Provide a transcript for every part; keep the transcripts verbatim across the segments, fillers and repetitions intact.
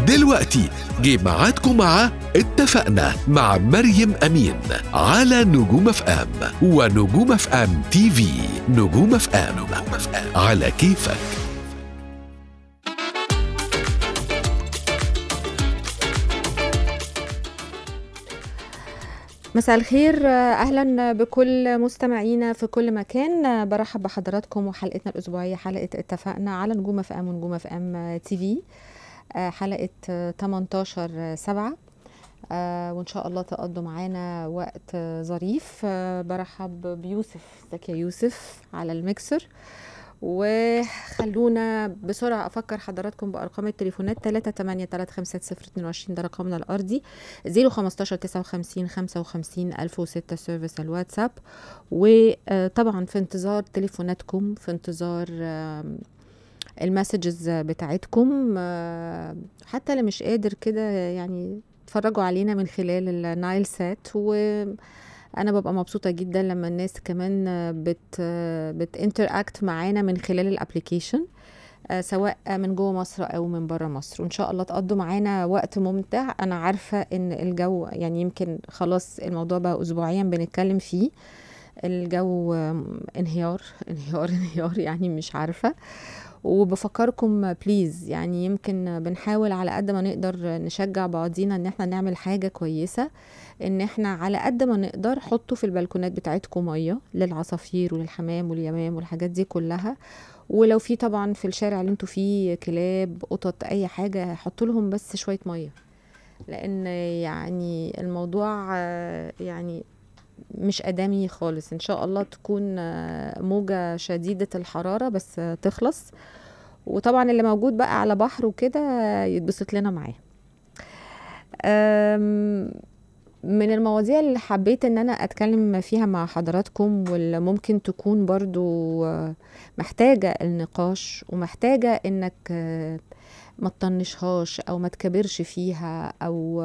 دلوقتي جه ميعادكم مع اتفقنا مع مريم أمين على نجوم اف ام ونجوم اف ام تي في. نجوم اف ام على كيفك. مساء الخير، اهلا بكل مستمعينا في كل مكان. برحب بحضراتكم وحلقتنا الاسبوعيه حلقه اتفقنا على نجوم اف ام ونجوم اف ام تي في، حلقه تمنتاشر سبعة، وان شاء الله تقضوا معانا وقت ظريف. برحب بيوسف، ازيك يا يوسف على الميكسر. وخلونا بسرعة أفكر حضراتكم بأرقام التليفونات. تلاتة تمانية تلاتة خمسة صفر اتنين وعشرين ده رقمنا الأرضي، زيرو خمستاشر تسعة وخمسين خمسة وخمسين ألف وستة سيرفيس الواتساب. وطبعا في انتظار تليفوناتكم، في انتظار المسجز بتاعتكم. حتى اللي مش قادر كده يعني تفرجوا علينا من خلال النايل سات، و انا ببقى مبسوطه جدا لما الناس كمان بت بتانتراكت معانا من خلال الابليكيشن، سواء من جوه مصر او من بره مصر. وان شاء الله تقضوا معانا وقت ممتع. انا عارفه ان الجو يعني يمكن خلاص الموضوع بقى اسبوعيا بنتكلم فيه، الجو انهيار انهيار انهيار يعني مش عارفه. وبفكركم بليز، يعني يمكن بنحاول على قد ما نقدر نشجع بعضينا ان احنا نعمل حاجة كويسة، ان احنا على قد ما نقدر حطوا في البلكونات بتاعتكم مية للعصافير وللحمام واليمام والحاجات دي كلها. ولو في طبعا في الشارع اللي انتوا فيه كلاب قطط اي حاجة، حطوا لهم بس شوية مية، لان يعني الموضوع يعني مش آدمي خالص. ان شاء الله تكون موجة شديدة الحرارة بس تخلص، وطبعا اللي موجود بقى على بحر وكده يتبسط لنا معاه. من المواضيع اللي حبيت ان انا اتكلم فيها مع حضراتكم، واللي ممكن تكون برضو محتاجة النقاش ومحتاجة انك ما تطنشهاش او ما تكبرش فيها، او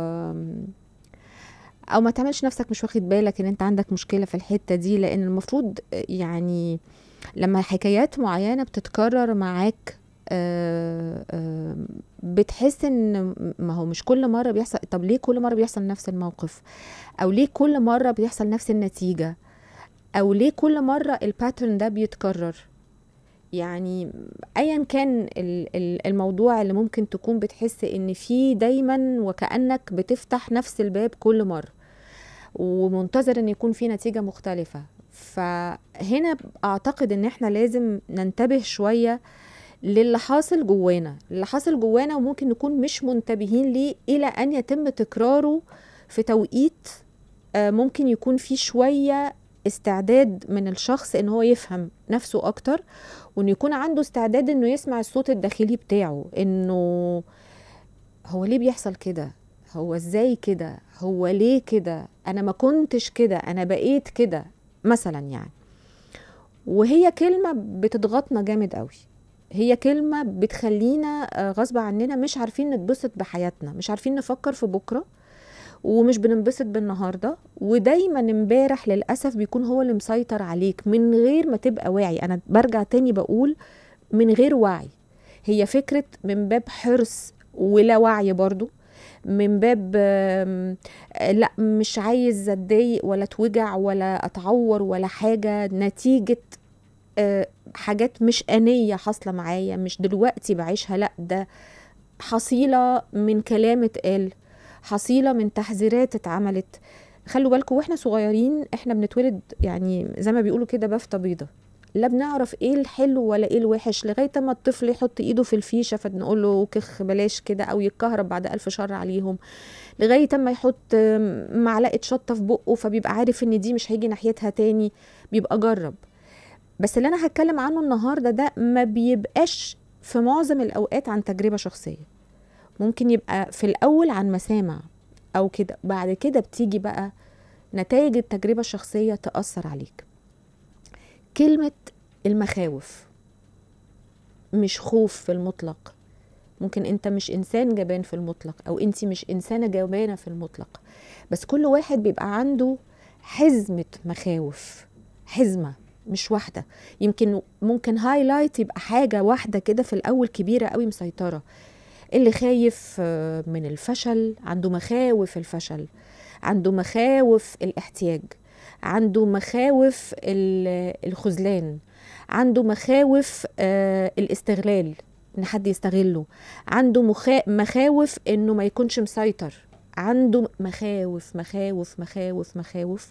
او ما تعملش نفسك مش واخد بالك ان انت عندك مشكلة في الحتة دي. لان المفروض يعني لما حكايات معينة بتتكرر معاك آآ آآ بتحس ان ما هو مش كل مرة بيحصل. طب ليه كل مرة بيحصل نفس الموقف؟ او ليه كل مرة بيحصل نفس النتيجة؟ او ليه كل مرة الباترن ده بيتكرر؟ يعني ايا كان الموضوع اللي ممكن تكون بتحس ان فيه دايما وكأنك بتفتح نفس الباب كل مرة ومنتظر ان يكون فيه نتيجة مختلفة. فهنا اعتقد ان احنا لازم ننتبه شوية للي حاصل جوانا، اللي حاصل جوانا وممكن نكون مش منتبهين ليه الى ان يتم تكراره في توقيت ممكن يكون فيه شوية استعداد من الشخص ان هو يفهم نفسه اكتر، وانه يكون عنده استعداد انه يسمع الصوت الداخلي بتاعه، انه هو ليه بيحصل كده؟ هو ازاي كده؟ هو ليه كده؟ انا ما كنتش كده، انا بقيت كده مثلا يعني. وهي كلمة بتضغطنا جامد قوي، هي كلمة بتخلينا غصب عننا مش عارفين نتبسط بحياتنا، مش عارفين نفكر في بكرة، ومش بننبسط بالنهاردة. ودايما امبارح للأسف بيكون هو اللي مسيطر عليك من غير ما تبقى واعي. أنا برجع تاني بقول من غير وعي. هي فكرة من باب حرص ولا وعي برضو، من باب لا مش عايز اتضايق ولا اتوجع ولا اتعور ولا حاجة نتيجة حاجات مش آنية حاصلة معايا، مش دلوقتي بعيشها، لا ده حصيلة من كلام اتقال، حصيلة من تحذيرات اتعملت. خلوا بالكم واحنا صغيرين احنا بنتولد يعني زي ما بيقولوا كده بافتة بيضة، لا بنعرف ايه الحلو ولا ايه الوحش لغاية ما الطفل يحط ايده في الفيشة فنقول له كخ بلاش كده، او يتكهرب بعد الف شر عليهم، لغاية ما يحط معلقة شطة في بقه فبيبقى عارف ان دي مش هيجي ناحيتها تاني، بيبقى جرب. بس اللي انا هتكلم عنه النهاردة ده ما بيبقاش في معظم الاوقات عن تجربة شخصية، ممكن يبقى في الاول عن مسامع او كده، بعد كده بتيجي بقى نتائج التجربة الشخصية تأثر عليك. كلمة المخاوف مش خوف في المطلق، ممكن انت مش انسان جبان في المطلق او انت مش انسانة جبانة في المطلق، بس كل واحد بيبقى عنده حزمة مخاوف، حزمة مش واحدة. يمكن ممكن هايلايت يبقى حاجة واحدة كده في الاول كبيرة قوي مسيطرة، اللي خايف من الفشل، عنده مخاوف الفشل، عنده مخاوف الاحتياج، عنده مخاوف الخذلان، عنده مخاوف الاستغلال، ان حد يستغله، عنده مخاوف انه ما يكونش مسيطر، عنده مخاوف مخاوف مخاوف مخاوف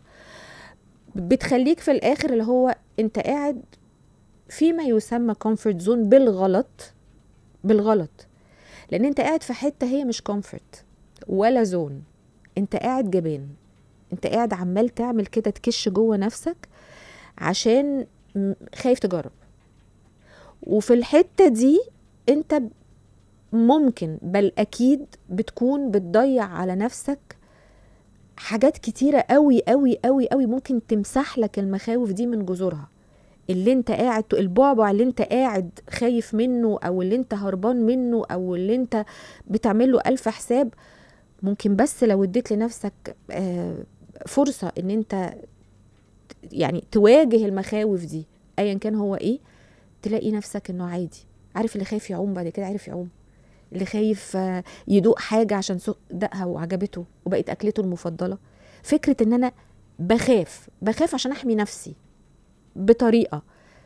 بتخليك في الاخر اللي هو انت قاعد فيما يسمى كومفورت زون بالغلط بالغلط، لان انت قاعد في حته هي مش كومفورت ولا زون، انت قاعد جبان، انت قاعد عمال تعمل كده تكش جوه نفسك عشان خايف تجرب. وفي الحته دي انت ممكن بل اكيد بتكون بتضيع على نفسك حاجات كتيره قوي قوي قوي قوي ممكن تمسح لك المخاوف دي من جذورها. اللي انت قاعد البعبع اللي انت قاعد خايف منه، او اللي انت هربان منه، او اللي انت بتعمل له الف حساب، ممكن بس لو اديت لنفسك فرصه ان انت يعني تواجه المخاوف دي ايا كان هو ايه، تلاقي نفسك انه عادي. عارف اللي خايف يعوم بعد كده عارف يعوم، اللي خايف يدوق حاجه عشان دقها وعجبته وبقت اكلته المفضله. فكره ان انا بخاف بخاف عشان احمي نفسي بطريقه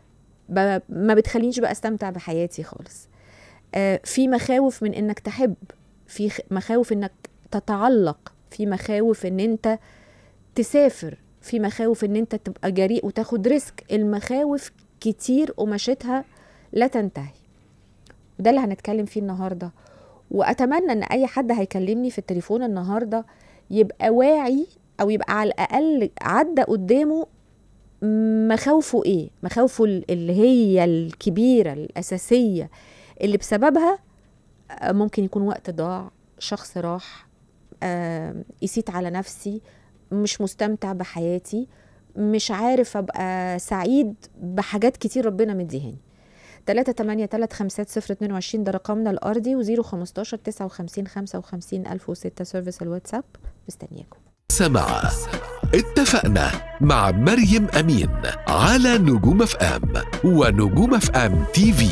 ما بتخلينيش بقى استمتع بحياتي خالص. آه في مخاوف من انك تحب، في مخاوف انك تتعلق، في مخاوف ان انت تسافر، في مخاوف ان انت تبقى جريء وتاخد ريسك. المخاوف كتير قماشتها لا تنتهي، وده اللي هنتكلم فيه النهارده. واتمنى ان اي حد هيكلمني في التليفون النهارده يبقى واعي، او يبقى على الاقل عدى قدامه مخاوفه ايه، مخاوفه اللي هي الكبيرة الأساسية اللي بسببها ممكن يكون وقت ضاع، شخص راح، قسيت على نفسي، مش مستمتع بحياتي، مش عارف أبقى سعيد بحاجات كتير ربنا مديهاني. تلاتة تمانية تلات خمسات صفر اتنين وعشرين ده رقمنا الأرضي، وزيرو خمستاشر تسعة وخمسين خمسة وخمسين ألف وستة سيرفيس الواتساب. مستنياكم. سمع اتفقنا مع مريم أمين على نجوم اف ام ونجوم اف ام تي في.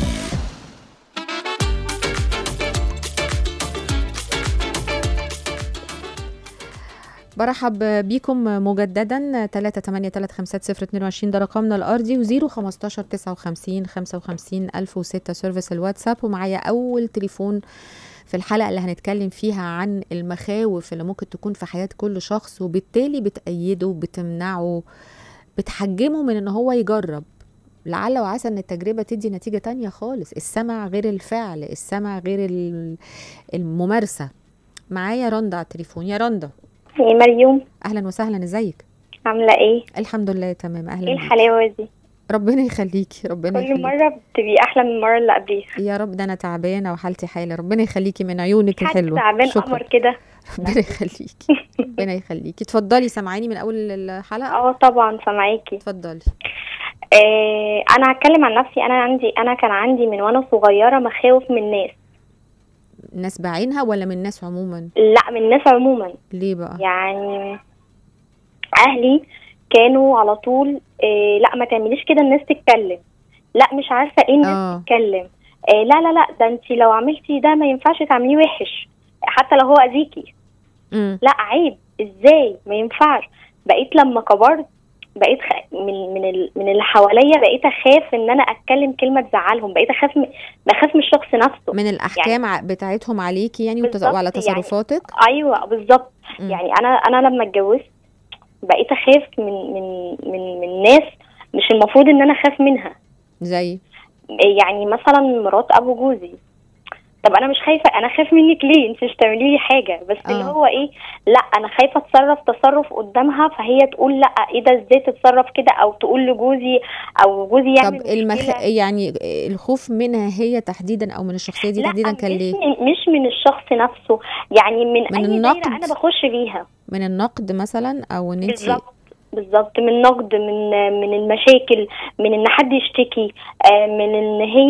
برحب بيكم مجددا. تلاتة تمانية تلات خمسات صفر اتنين وعشرين ده رقمنا الأرضي، وزيرو خمستاشر تسعة وخمسين خمسة وخمسين ألف وستة سيرفيس الواتساب. ومعايا أول تليفون في الحلقة اللي هنتكلم فيها عن المخاوف اللي ممكن تكون في حياة كل شخص، وبالتالي بتأيده، بتمنعه، بتحجمه من ان هو يجرب. لعل وعسى ان التجربة تدي نتيجة تانية خالص. السمع غير الفعل، السمع غير الممارسة. معايا رندا على التليفون. يا رندا. يا مريم. اهلا وسهلا، ازيك؟ عاملة ايه؟ الحمد لله تمام. اهلا. ايه الحلاوة دي؟ ربنا يخليكي، ربنا كل يخليكي. مرة بتبقي أحلى من المرة اللي قبليها. يا رب، ده أنا تعبانة وحالتي حالة. ربنا يخليكي من عيونك الحلوة. تعبان قمر كده. ربنا يخليكي. ربنا يخليكي. اتفضلي، سامعيني من أول الحلقة؟ اه طبعا سامعاكي. اتفضلي. آه أنا هتكلم عن نفسي. أنا عندي أنا كان عندي من وأنا صغيرة مخاوف من الناس. ناس بعينها ولا من الناس عموما؟ لا، من الناس عموما. ليه بقى؟ يعني أهلي كانوا على طول إيه لا ما تعمليش كده، الناس تتكلم، لا مش عارفه ايه الناس آه. تتكلم، إيه لا لا لا ده انت لو عملتي ده ما ينفعش تعمليه وحش حتى لو هو اذيكي. لا عيب، ازاي ما ينفعش. بقيت لما كبرت بقيت خ... من من ال... من اللي حواليا بقيت اخاف ان انا اتكلم كلمه تزعلهم، بقيت اخاف م... بخاف من الشخص نفسه، من الاحكام يعني بتاعتهم عليكي يعني وعلى تصرفاتك. يعني ايوه بالظبط. يعني انا انا لما اتجوزت بقيت اخاف من من من من ناس مش المفروض ان انا اخاف منها. زي يعني مثلا مرات ابو جوزي، طب انا مش خايفه، انا خايف منك ليه؟ انت مش تعملي لي حاجه، بس آه. اللي هو ايه، لا انا خايفه اتصرف تصرف قدامها فهي تقول لا ايه ده ازاي تتصرف كده، او تقول لجوزي او جوزي يعمل. طب المخ... يعني الخوف منها هي تحديدا او من الشخصيه دي تحديدا كان ليه؟ مش من الشخص نفسه، يعني من, من اي دايره انا بخش فيها. من النقد مثلا، او ان انت بالظبط بالظبط من نقد، من من المشاكل، من ان حد يشتكي، من ان هي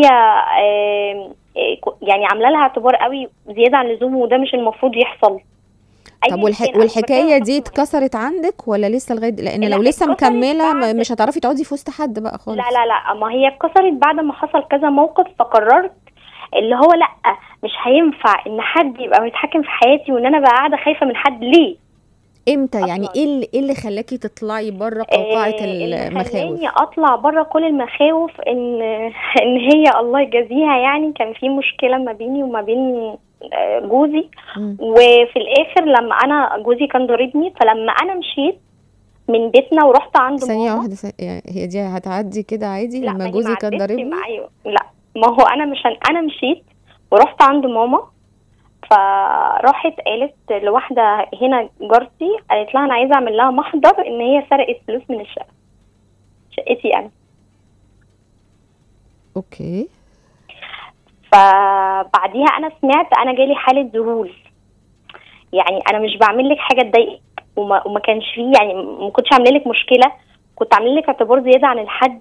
يعني عامله لها اعتبار قوي زياده عن اللزوم، وده مش المفروض يحصل. طب والح... والحكايه دي اتكسرت عندك ولا لسه لغايه؟ لان لو لسه مكمله بعد... مش هتعرفي تقعدي في وسط حد بقى خالص. لا لا لا، ما هي اتكسرت بعد ما حصل كذا موقف، فقررت اللي هو لا مش هينفع ان حد يبقى متحكم في حياتي وان انا بقى قاعده خايفه من حد. ليه؟ امتى أصلاً. يعني ايه اللي ايه اللي خلاكي تطلعي بره قوقعه آه المخاوف؟ اللي خلاني اطلع بره كل المخاوف ان ان هي الله يجازيها يعني كان في مشكله ما بيني وما بين جوزي. م. وفي الاخر لما انا جوزي كان ضاربني، فلما انا مشيت من بيتنا ورحت عند ماما. ثانيه واحده س... يعني هي دي هتعدي كده عادي لما جوزي كان ضاربني؟ ايوه لا ما هو انا مش انا مشيت ورحت عند ماما، فراحت قالت لواحده هنا جارتي، قالت لها انا عايزه اعمل لها محضر ان هي سرقت فلوس من الشقه شقتي انا. اوكي. فبعديها انا سمعت انا جالي حاله ذهول، يعني انا مش بعمل لك حاجه تضايقك وما, وما كانش فيه يعني ما كنتش عامله لك مشكله، كنت عامله لك اعتبار زياده عن الحد.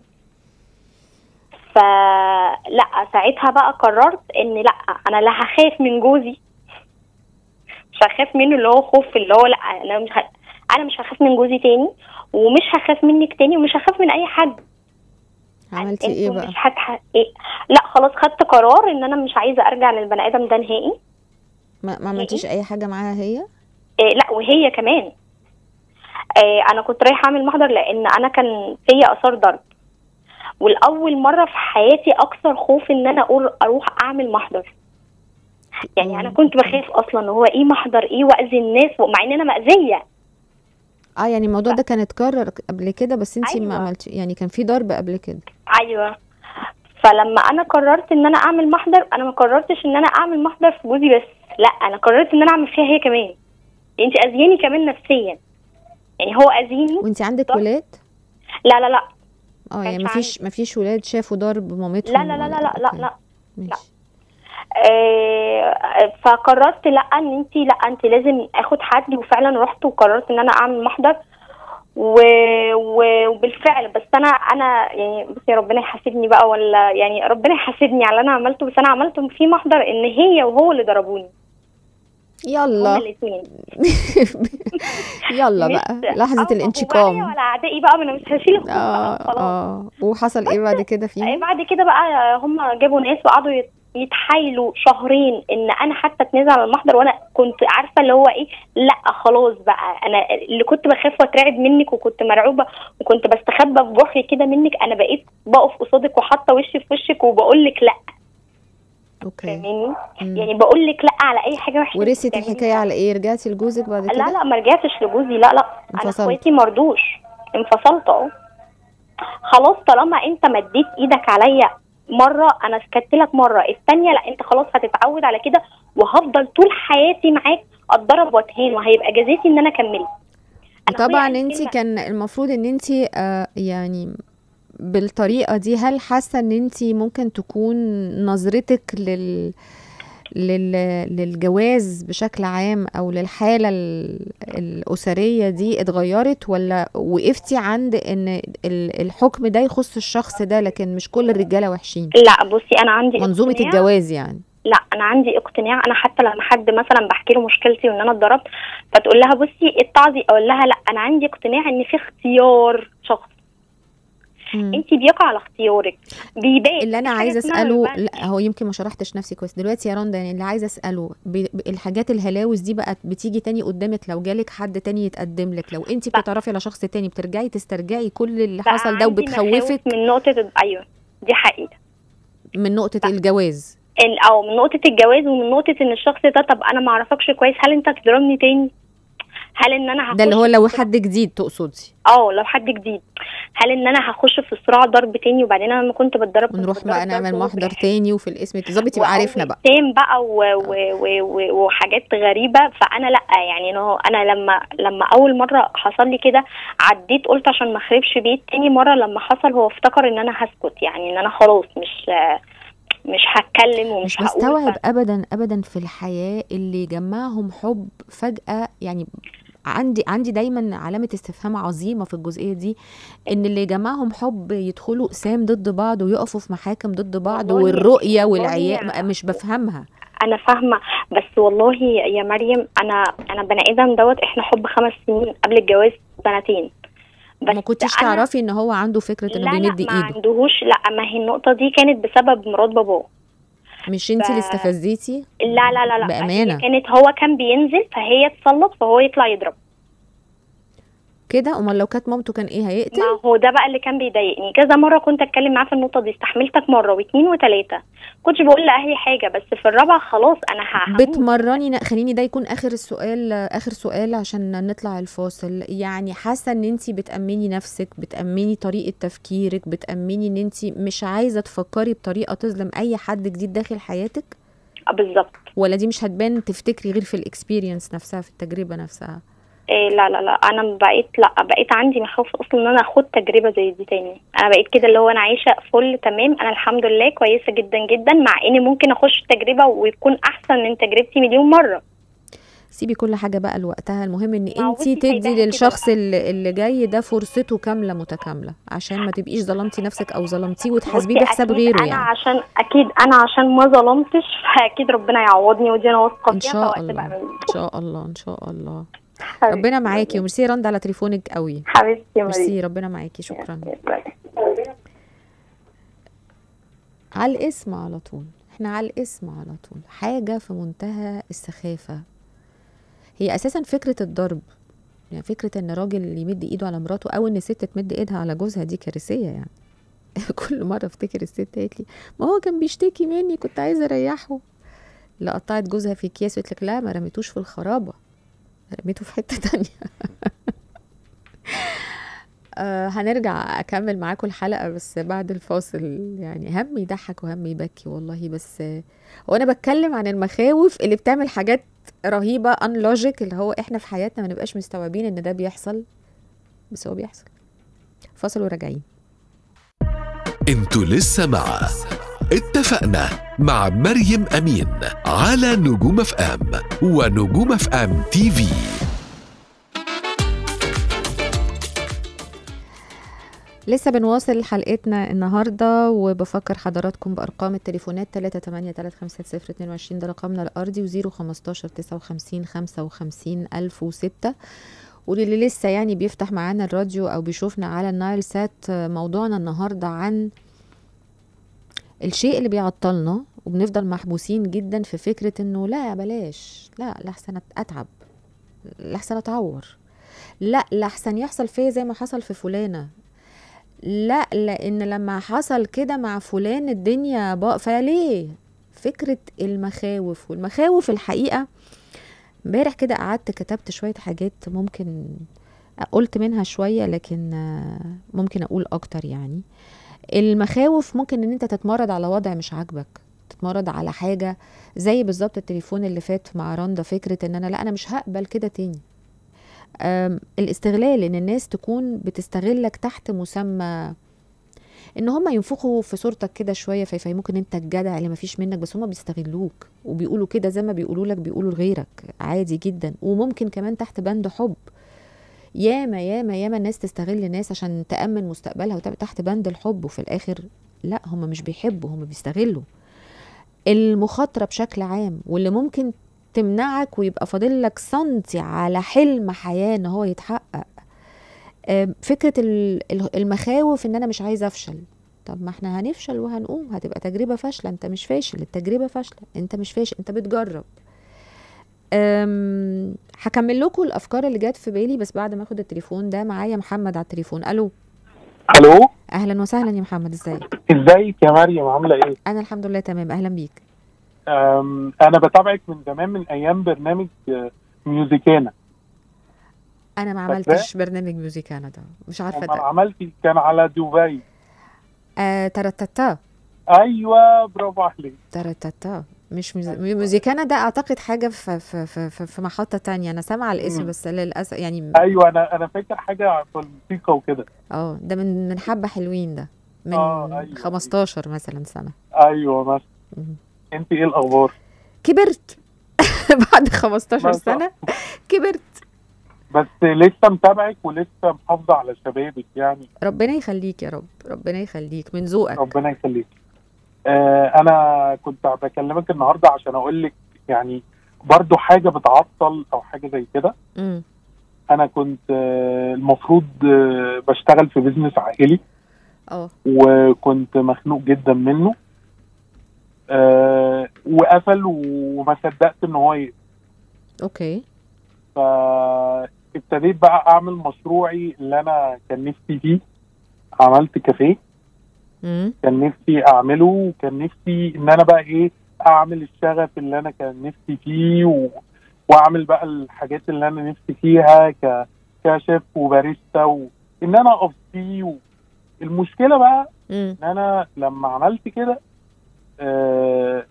فلا ساعتها بقى قررت ان لا انا لا هخاف من جوزي، مش هخاف منه اللي هو خوف اللي هو لا انا مش ه... انا مش هخاف من جوزي تاني ومش هخاف منك تاني ومش هخاف من اي حد. عملتي ايه بقى؟ مش هتح... إيه؟ لا خلاص خدت قرار ان انا مش عايزه ارجع للبني ادم ده نهائي. ما ما عملتيش اي حاجه معاها هي؟ إيه لا وهي كمان. إيه انا كنت رايحه اعمل محضر لان انا كان فيا اثار ضرب، والاول مره في حياتي اكثر خوف ان انا اقول اروح اعمل محضر. يعني انا كنت بخاف اصلا هو ايه محضر ايه واذي الناس مع ان انا مأذيه. اه يعني الموضوع ف... ده كان اتكرر قبل كده بس انتي أيوة. ما عملتي يعني كان في ضرب قبل كده؟ ايوه. فلما انا قررت ان انا اعمل محضر، انا ما قررتش ان انا اعمل محضر في جوزي بس، لا انا قررت ان انا اعمل فيها هي كمان. انت اذياني كمان نفسيا، يعني هو اذيني. وانت عندك ولاد؟ لا لا لا اه يعني مفيش مفيش ولاد شافوا ضرب مامتهم؟ لا لا لا لا لا لا لا, لا. آه فقررت لا ان انت لا انت لازم اخد حد، وفعلا رحت وقررت ان انا اعمل محضر و... و... وبالفعل. بس انا انا يعني بس يا ربنا يحاسبني بقى، ولا يعني ربنا يحاسبني على اللي انا عملته، بس انا عملته في محضر ان هي وهو اللي ضربوني. يلا يلا بقى لحظه الانتقام. ولا اعدائي بقى، انا مش هشيل الخوف اه خلاص. اه وحصل ايه بعد كده فيهم؟ بعد كده بقى هم جابوا ناس وقعدوا يتحايلوا شهرين ان انا حتى اتنازل على المحضر، وانا كنت عارفه اللي هو ايه، لا خلاص بقى انا اللي كنت بخاف واترعب منك وكنت مرعوبه وكنت بستخبى في جحري كده منك، انا بقيت بقف قصادك وحاطه وشي في وشك وبقول لك لا. اوكي فاهماني؟ يعني بقول لك لا على اي حاجه وحشه. ورثت الحكايه على ايه؟ رجعتي لجوزك بعد كده؟ لا لا ما رجعتش لجوزي، لا لا انا اخواتي مرضوش، انفصلت اهو. خلاص طالما انت مديت ايدك عليا مره، انا سكت لك مره، الثانيه لا انت خلاص هتتعود على كده وهفضل طول حياتي معاك اتضرب واتهان، وهيبقى جزيتي ان انا كملت. طبعا انت كان المفروض ان انت آه يعني بالطريقه دي، هل حاسه ان انت ممكن تكون نظرتك لل لل... للجواز بشكل عام او للحاله الاسريه دي اتغيرت، ولا وقفتي عند ان الحكم ده يخص الشخص ده لكن مش كل الرجاله وحشين؟ لا بصي انا عندي منظومه اقتناع. الجواز يعني لا انا عندي اقتناع. انا حتى لما حد مثلا بحكي له مشكلتي وان انا اتضربت، فتقول لها بصي اتعظي، اقول لها لا انا عندي اقتناع ان في اختيار شخص، انت بيقع على اختيارك بيبان. اللي انا عايزه اساله، لا هو يمكن ما شرحتش نفسي كويس دلوقتي يا رندا، يعني اللي عايزه اساله الحاجات الهلاوس دي بقت بتيجي تاني قدامك لو جالك حد تاني يتقدم لك، لو انت بتتعرفي على شخص تاني بترجعي تسترجعي كل اللي حصل ده وبتخوفك من نقطه. ايوه دي حقيقه، من نقطه بقى. الجواز او من نقطه الجواز ومن نقطه ان الشخص ده طب انا ما اعرفكش كويس، هل انت هتضربني تاني؟ هل ان انا هخش ده اللي هو لو حد جديد تقصدي؟ اه لو حد جديد، هل ان انا هخش في صراع ضرب تاني؟ وبعدين انا لما كنت بتضرب ونروح بقى نعمل محضر تاني وفي الاسم تظبط يبقى عارفنا بقى تام بقى و و و و وحاجات غريبه. فانا لا يعني انا لما لما اول مره حصل لي كده عديت قلت عشان ما اخربش بيت، تاني مره لما حصل هو افتكر ان انا هسكت، يعني ان انا خلاص مش مش هتكلم ومش هقول. مش بستوعب ابدا ابدا في الحياه اللي يجمعهم حب فجاه، يعني عندي عندي دايما علامه استفهام عظيمه في الجزئيه دي، ان اللي جمعهم حب يدخلوا اقسام ضد بعض ويقفوا في محاكم ضد بعض والرؤيه والعياء، مش بفهمها. انا فاهمه بس والله يا مريم انا انا بني ادم دوت احنا حب خمس سنين قبل الجواز سنتين، بس ما كنتيش تعرفي ان هو عنده فكره انه بيمد ايده؟ لا ما عندهوش. لا ما هي النقطه دي كانت بسبب مرات باباه. مش انت ف... اللي استفزيتي؟ لا لا لا لا بامانه كانت، هو كان بينزل فهي تسلط فهو يطلع يضرب كده. امال لو كانت مامته كان ايه؟ هيقتل؟ ما هو ده بقى اللي كان بيضايقني. كذا مره كنت اتكلم معاه في النقطه دي، استحملتك مره واثنين وثلاثه، كنتش بقول لاهلي حاجه، بس في الرابعه خلاص انا هحمل. بتمرني. خليني ده يكون اخر السؤال، اخر سؤال عشان نطلع الفاصل. يعني حاسه ان انت بتامني نفسك، بتامني طريقه تفكيرك، بتامني ان انت مش عايزه تفكري بطريقه تظلم اي حد جديد داخل حياتك؟ بالظبط. ولا دي مش هتبان تفتكري غير في الاكسبيرينس نفسها، في التجربه نفسها؟ إيه لا لا لا انا بقيت لا بقيت عندي مخاوف اصلا ان انا اخد تجربه زي دي تاني. انا بقيت كده اللي هو انا عايشه فل تمام، انا الحمد لله كويسه جدا جدا، مع اني ممكن اخش تجربه ويكون احسن من تجربتي مليون مره. سيبي كل حاجه بقى لوقتها، المهم ان انت تدي للشخص اللي, اللي جاي ده فرصته كامله متكامله، عشان ما تبقيش ظلمتي نفسك او ظلمتيه وتحاسبيه بحساب غيره. أنا يعني عشان اكيد انا عشان ما ظلمتش فاكيد ربنا يعوضني، ودي انا واثقه فيها. ان شاء الله ان شاء الله ان شاء الله. ربنا معاكي، وميرسي رند على تليفونك قوي حبيبتي. ميرسي، ربنا معاكي، شكرا. على الاسم على طول، احنا على الاسم على طول. حاجه في منتهى السخافه. هي اساسا فكره الضرب، يعني فكره ان راجل يمد ايده على مراته او ان ست تمد ايدها على جوزها دي كارثيه يعني. كل مره افتكر الست قالت لي ما هو كان بيشتكي مني كنت عايزه اريحه. لا قطعت جوزها في اكياس وقلت لك لا ما رميتوش في الخرابه، رميته في حته تانية. آه هنرجع اكمل معاكم الحلقه بس بعد الفاصل. يعني هم يضحك وهم يبكي والله. بس آه وانا بتكلم عن المخاوف اللي بتعمل حاجات رهيبه ان لوجيك، اللي هو احنا في حياتنا ما نبقاش مستوعبين ان ده بيحصل، بس هو بيحصل. فاصل وراجعين. انتوا لسه مع اتفقنا مع مريم امين على نجوم اف ام ونجوم اف ام تي في. لسه بنواصل حلقتنا النهارده، وبفكر حضراتكم بارقام التليفونات ثلاثة ثمانية ثلاثة خمسة صفر اثنين وعشرين ده رقمنا الارضي، وزيرو خمستاشر تسعة وخمسين خمسة وخمسين ألف وستة. واللي لسه يعني بيفتح معانا الراديو او بيشوفنا على النايل سات، موضوعنا النهارده عن الشيء اللي بيعطلنا وبنفضل محبوسين جدا في فكره انه لا بلاش، لا لحسن اتعب، لحسن اتعور، لا لحسن يحصل فيا زي ما حصل في فلانه، لا لان لما حصل كده مع فلان الدنيا بقى. فليه فكره المخاوف؟ والمخاوف الحقيقه امبارح كده قعدت كتبت شويه حاجات، ممكن قلت منها شويه لكن ممكن اقول اكتر. يعني المخاوف ممكن ان انت تتمرد على وضع مش عاجبك، تتمرد على حاجه زي بالظبط التليفون اللي فات مع رندا، فكره ان انا لا انا مش هقبل كده تاني. الاستغلال، ان الناس تكون بتستغلك تحت مسمى ان هم ينفخوا في صورتك كده شويه فيفهموك ان انت الجدع اللي مفيش منك، بس هم بيستغلوك وبيقولوا كده زي ما بيقولوا لك بيقولوا لغيرك عادي جدا. وممكن كمان تحت بند حب، ياما ياما ياما الناس تستغل الناس عشان تأمن مستقبلها وتبقى تحت بند الحب، وفي الاخر لا هم مش بيحبوا، هم بيستغلوا. المخاطره بشكل عام، واللي ممكن تمنعك ويبقى فاضل لك سنتي على حلم حياه ان هو يتحقق. فكره المخاوف ان انا مش عايزه افشل. طب ما احنا هنفشل وهنقوم، هتبقى تجربه فاشله، انت مش فاشل، التجربه فاشله، انت مش فاشل، انت بتجرب. هكمل لكم الافكار اللي جت في بالي بس بعد ما اخد التليفون ده. معايا محمد على التليفون. الو. الو، اهلا وسهلا يا محمد، ازيك؟ ازيك يا مريم، عامله ايه؟ انا الحمد لله تمام، اهلا بيك. انا بتابعك من زمان، من ايام برنامج ميوزيكانا. انا ما عملتش برنامج ميوزيكانا ده، مش عارفه ده. عملتي كان على دبي. آه ترتتا. ايوه برافو عليك. ترتتا مش ميوزيكانا ده، اعتقد حاجه في في في, في محطه تانية، انا سامعه الاسم بس للاسف يعني. ايوه انا انا فاكر حاجه في الموسيقى وكده. اه ده من من حبه حلوين، ده من آه أيوة. خمستاشر مثلا سنه. ايوه مثلا. انت ايه الاخبار؟ كبرت. بعد خمستاشر سنه كبرت، بس لسه متابعك ولسه محافظه على شبابك يعني. ربنا يخليك يا رب، ربنا يخليك من ذوقك. ربنا يخليك. آه انا كنت بكلمك النهارده عشان اقول لك يعني برضو حاجه بتعطل او حاجه زي كده. امم انا كنت آه المفروض آه بشتغل في بيزنس عائلي. اه وكنت مخنوق جدا منه. آه وقفل وما صدقت ان هو يقفل. اوكي. فابتديت بقى اعمل مشروعي اللي انا كان نفسي فيه. عملت كافيه امم كان نفسي اعمله، وكان نفسي ان انا بقى ايه اعمل الشغف اللي انا كان نفسي فيه و... واعمل بقى الحاجات اللي انا نفسي فيها ك كشيف وباريستا، وان انا اقف فيه و... المشكله بقى امم ان انا لما عملت كده أه...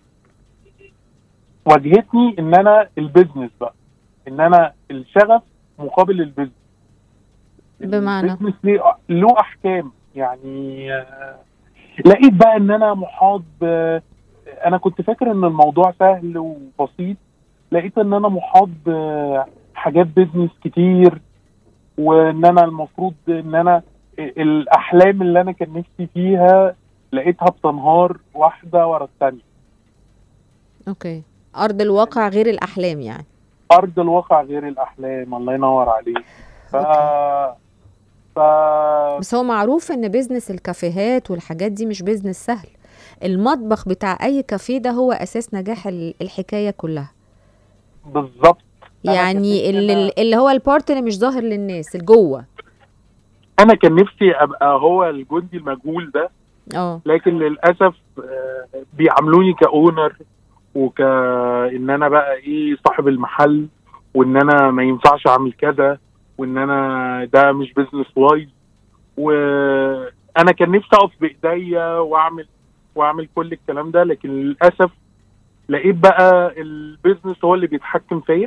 واجهتني ان انا البيزنس بقى، ان انا الشغف مقابل البيزنس. بمعنى البيزنس ليه له احكام يعني. أه... لقيت بقى ان انا محاط ب... انا كنت فاكر ان الموضوع سهل وبسيط، لقيت ان انا محاط بحاجات بيزنس كتير، وان انا المفروض ان انا الاحلام اللي انا كان نفسي فيها لقيتها بتنهار واحده ورا الثانيه. اوكي. ارض الواقع غير الاحلام يعني. ارض الواقع غير الاحلام، الله ينور عليك. ف... ف... بس هو معروف ان بيزنس الكافيهات والحاجات دي مش بيزنس سهل. المطبخ بتاع اي كافيه ده هو اساس نجاح الحكايه كلها. بالظبط. يعني اللي, اللي هو البارت اللي مش ظاهر للناس الجوه. انا كان نفسي ابقى هو الجندي المجهول ده، اه لكن للاسف بيعاملوني كاونر، وكان انا بقى ايه صاحب المحل، وان انا ما ينفعش اعمل كذا، وان انا ده مش بيزنس وايز. وانا كان نفسي اقف بايديا واعمل واعمل كل الكلام ده، لكن للاسف لقيت بقى البيزنس هو اللي بيتحكم فيا.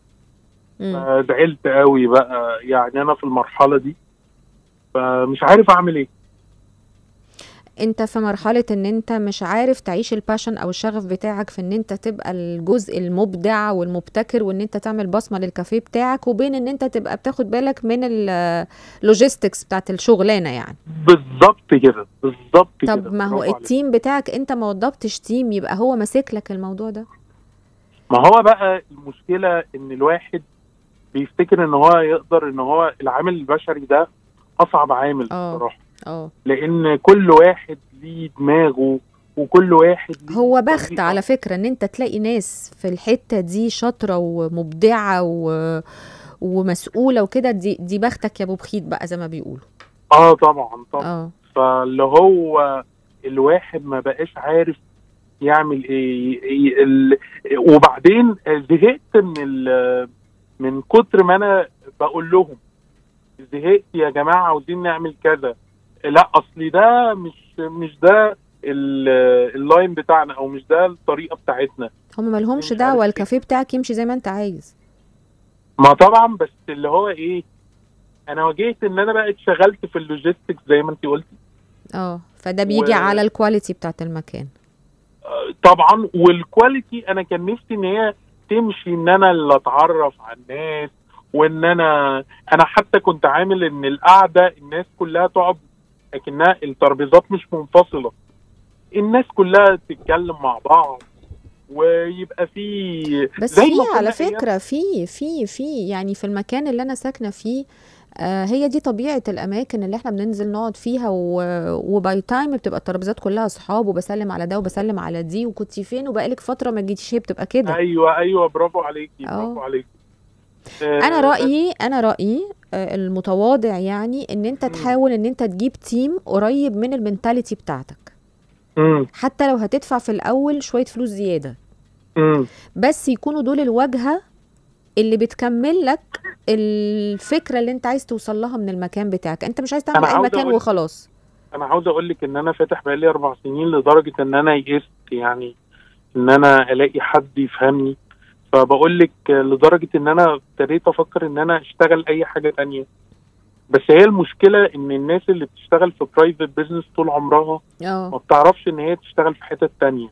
زعلت قوي بقى يعني انا في المرحله دي، فمش عارف اعمل ايه. انت في مرحله ان انت مش عارف تعيش الباشن او الشغف بتاعك في ان انت تبقى الجزء المبدع والمبتكر، وان انت تعمل بصمه للكافيه بتاعك، وبين ان انت تبقى بتاخد بالك من اللوجيستكس بتاعت الشغلانه يعني. بالظبط كده بالظبط كده. طب ما هو التيم بتاعك انت ما وضبتش تيم يبقى هو ماسك لك الموضوع ده. ما هو بقى المشكله ان الواحد بيفتكر ان هو يقدر، ان هو العامل البشري ده اصعب عامل بصراحه. اه لان كل واحد ليه دماغه، وكل واحد ليه هو بخت على فكره ان انت تلاقي ناس في الحته دي شاطره ومبدعه و... ومسؤوله وكده. دي دي بختك يا ابو بخيت بقى زي ما بيقولوا. اه طبعا طبعا. اه فاللي هو الواحد ما بقاش عارف يعمل ايه, إيه ال... وبعدين زهقت من ال... من كتر ما انا بقول لهم زهقت يا جماعه عاوزين نعمل كذا، لا اصلي ده مش مش ده اللاين بتاعنا، او مش ده الطريقه بتاعتنا. هم ما لهمش دعوه، الكافيه بتاعك يمشي زي ما انت عايز. ما طبعا، بس اللي هو ايه، انا واجهت ان انا بقى اتشغلت في اللوجيستكس زي ما انت قلتي. اه فده بيجي و... على الكواليتي بتاعت المكان. آه طبعا. والكواليتي انا كان نفسي ان هي تمشي، ان انا اللي اتعرف على الناس، وان انا انا حتى كنت عامل ان القعده الناس كلها تقعد لكنها الترابيزات مش منفصله، الناس كلها تتكلم مع بعض، ويبقى في بس في على فكره في في في يعني في المكان اللي انا ساكنه فيه آه هي دي طبيعه الاماكن اللي احنا بننزل نقعد فيها، وباي تايم بتبقى الترابيزات كلها اصحاب، وبسلم على ده وبسلم على دي، وكنتي فين وبقالك فتره ما جيتيش، هي بتبقى كده. ايوه ايوه برافو عليكي برافو عليكي. انا رايي انا رايي المتواضع يعني ان انت تحاول ان انت تجيب تيم قريب من المنتاليتي بتاعتك. مم. حتى لو هتدفع في الاول شويه فلوس زياده، مم. بس يكونوا دول الواجهه اللي بتكمل لك الفكره اللي انت عايز توصل لها من المكان بتاعك. انت مش عايز تعمل اي مكان وخلاص. انا عاوز اقول لك ان انا فاتح بقالي اربع سنين، لدرجه ان انا يئست يعني ان انا الاقي حد يفهمني. فبقول لك لدرجه ان انا ابتديت افكر ان انا اشتغل اي حاجه تانية. بس هي المشكله ان الناس اللي بتشتغل في برايفت بيزنس طول عمرها أوه. ما بتعرفش ان هي تشتغل في حتت تانية.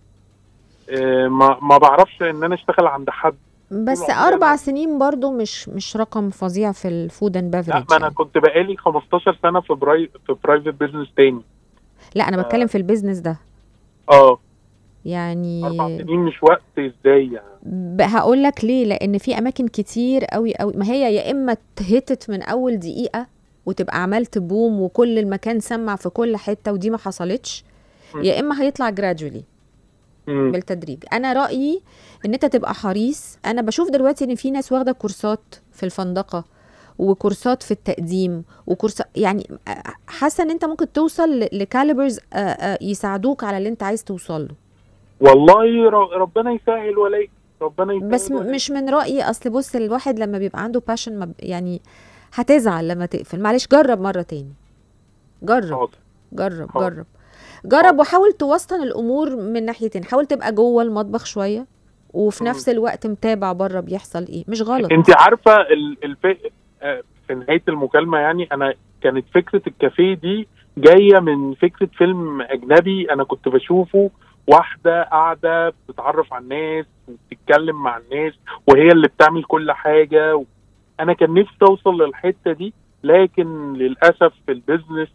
اه ما ما بعرفش ان انا اشتغل عند حد. بس اربع أنا... سنين برضو مش مش رقم فظيع في الفود اند بافريج. لا ما انا كنت بقالي خمستاشر سنه في براي في برايفت بيزنس تاني. لا انا بتكلم آه. في البيزنس ده. اه يعني اربع سنين مش وقت ازاي يعني؟ هقول لك ليه. لان في اماكن كتير قوي قوي ما هي يا اما اتهتت من اول دقيقه وتبقى عملت بوم وكل المكان سمع في كل حته، ودي ما حصلتش، يا اما هيطلع جرادولي. مم. بالتدريج. انا رايي ان انت تبقى حريص. انا بشوف دلوقتي ان في ناس واخده كورسات في الفندقه وكورسات في التقديم وكورسات، يعني حاسه ان انت ممكن توصل لكاليبرز يساعدوك على اللي انت عايز توصل له. والله ربنا يسهل ولا ربنا يسهل. بس ولاي. مش من رايي، اصل بص الواحد لما بيبقى عنده باشن يعني هتزعل لما تقفل. معلش جرب مره تاني، جرب حاضر. جرب حاضر. جرب جرب وحاول توسطن الامور من ناحيتين. حاول تبقى جوه المطبخ شويه وفي م. نفس الوقت متابع بره بيحصل ايه. مش غلط. انت عارفه الف... في نهايه المكالمه يعني انا كانت فكره الكافيه دي جايه من فكره فيلم اجنبي انا كنت بشوفه، واحده قاعده بتتعرف على الناس وبتتكلم مع الناس وهي اللي بتعمل كل حاجه. انا كان نفسي اوصل للحته دي، لكن للاسف في البيزنس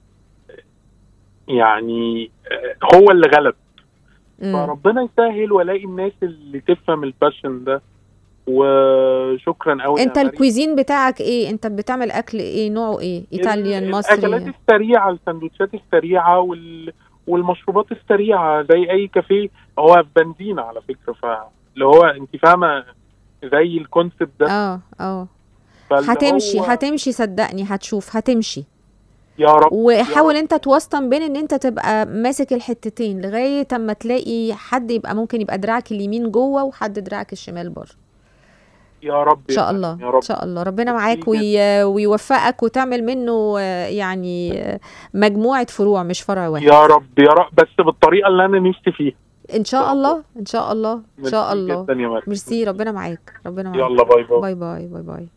يعني هو اللي غلب. مم. فربنا يسهل والاقي الناس اللي تفهم الباشن ده. وشكرا قوي. انت الكويزين بتاعك ايه؟ انت بتعمل اكل ايه؟ نوعه ايه؟ ايطاليان، مصري؟ الاكلات السريعه، السندوتشات السريعه وال... والمشروبات السريعه زي اي كافيه. هو في بنزينه على فكره، فاللي هو انت فاهمه زي الكونسيبت ده. اه اه هتمشي هو... هتمشي صدقني، هتشوف هتمشي يا رب. وحاول يا رب. انت توسطن بين ان انت تبقى ماسك الحتتين لغايه اما تلاقي حد يبقى ممكن يبقى دراعك اليمين جوه وحد دراعك الشمال بره. يا رب ان شاء الله. يا رب. ان شاء الله ربنا معاك وي... ويوفقك وتعمل منه يعني مجموعه فروع مش فرع واحد. يا رب يا رب، بس بالطريقه اللي انا نفسي فيها ان شاء الله. ان شاء الله ان شاء الله. ميرسي، ربنا معاك، ربنا معاك. يلا باي باي باي باي باي باي.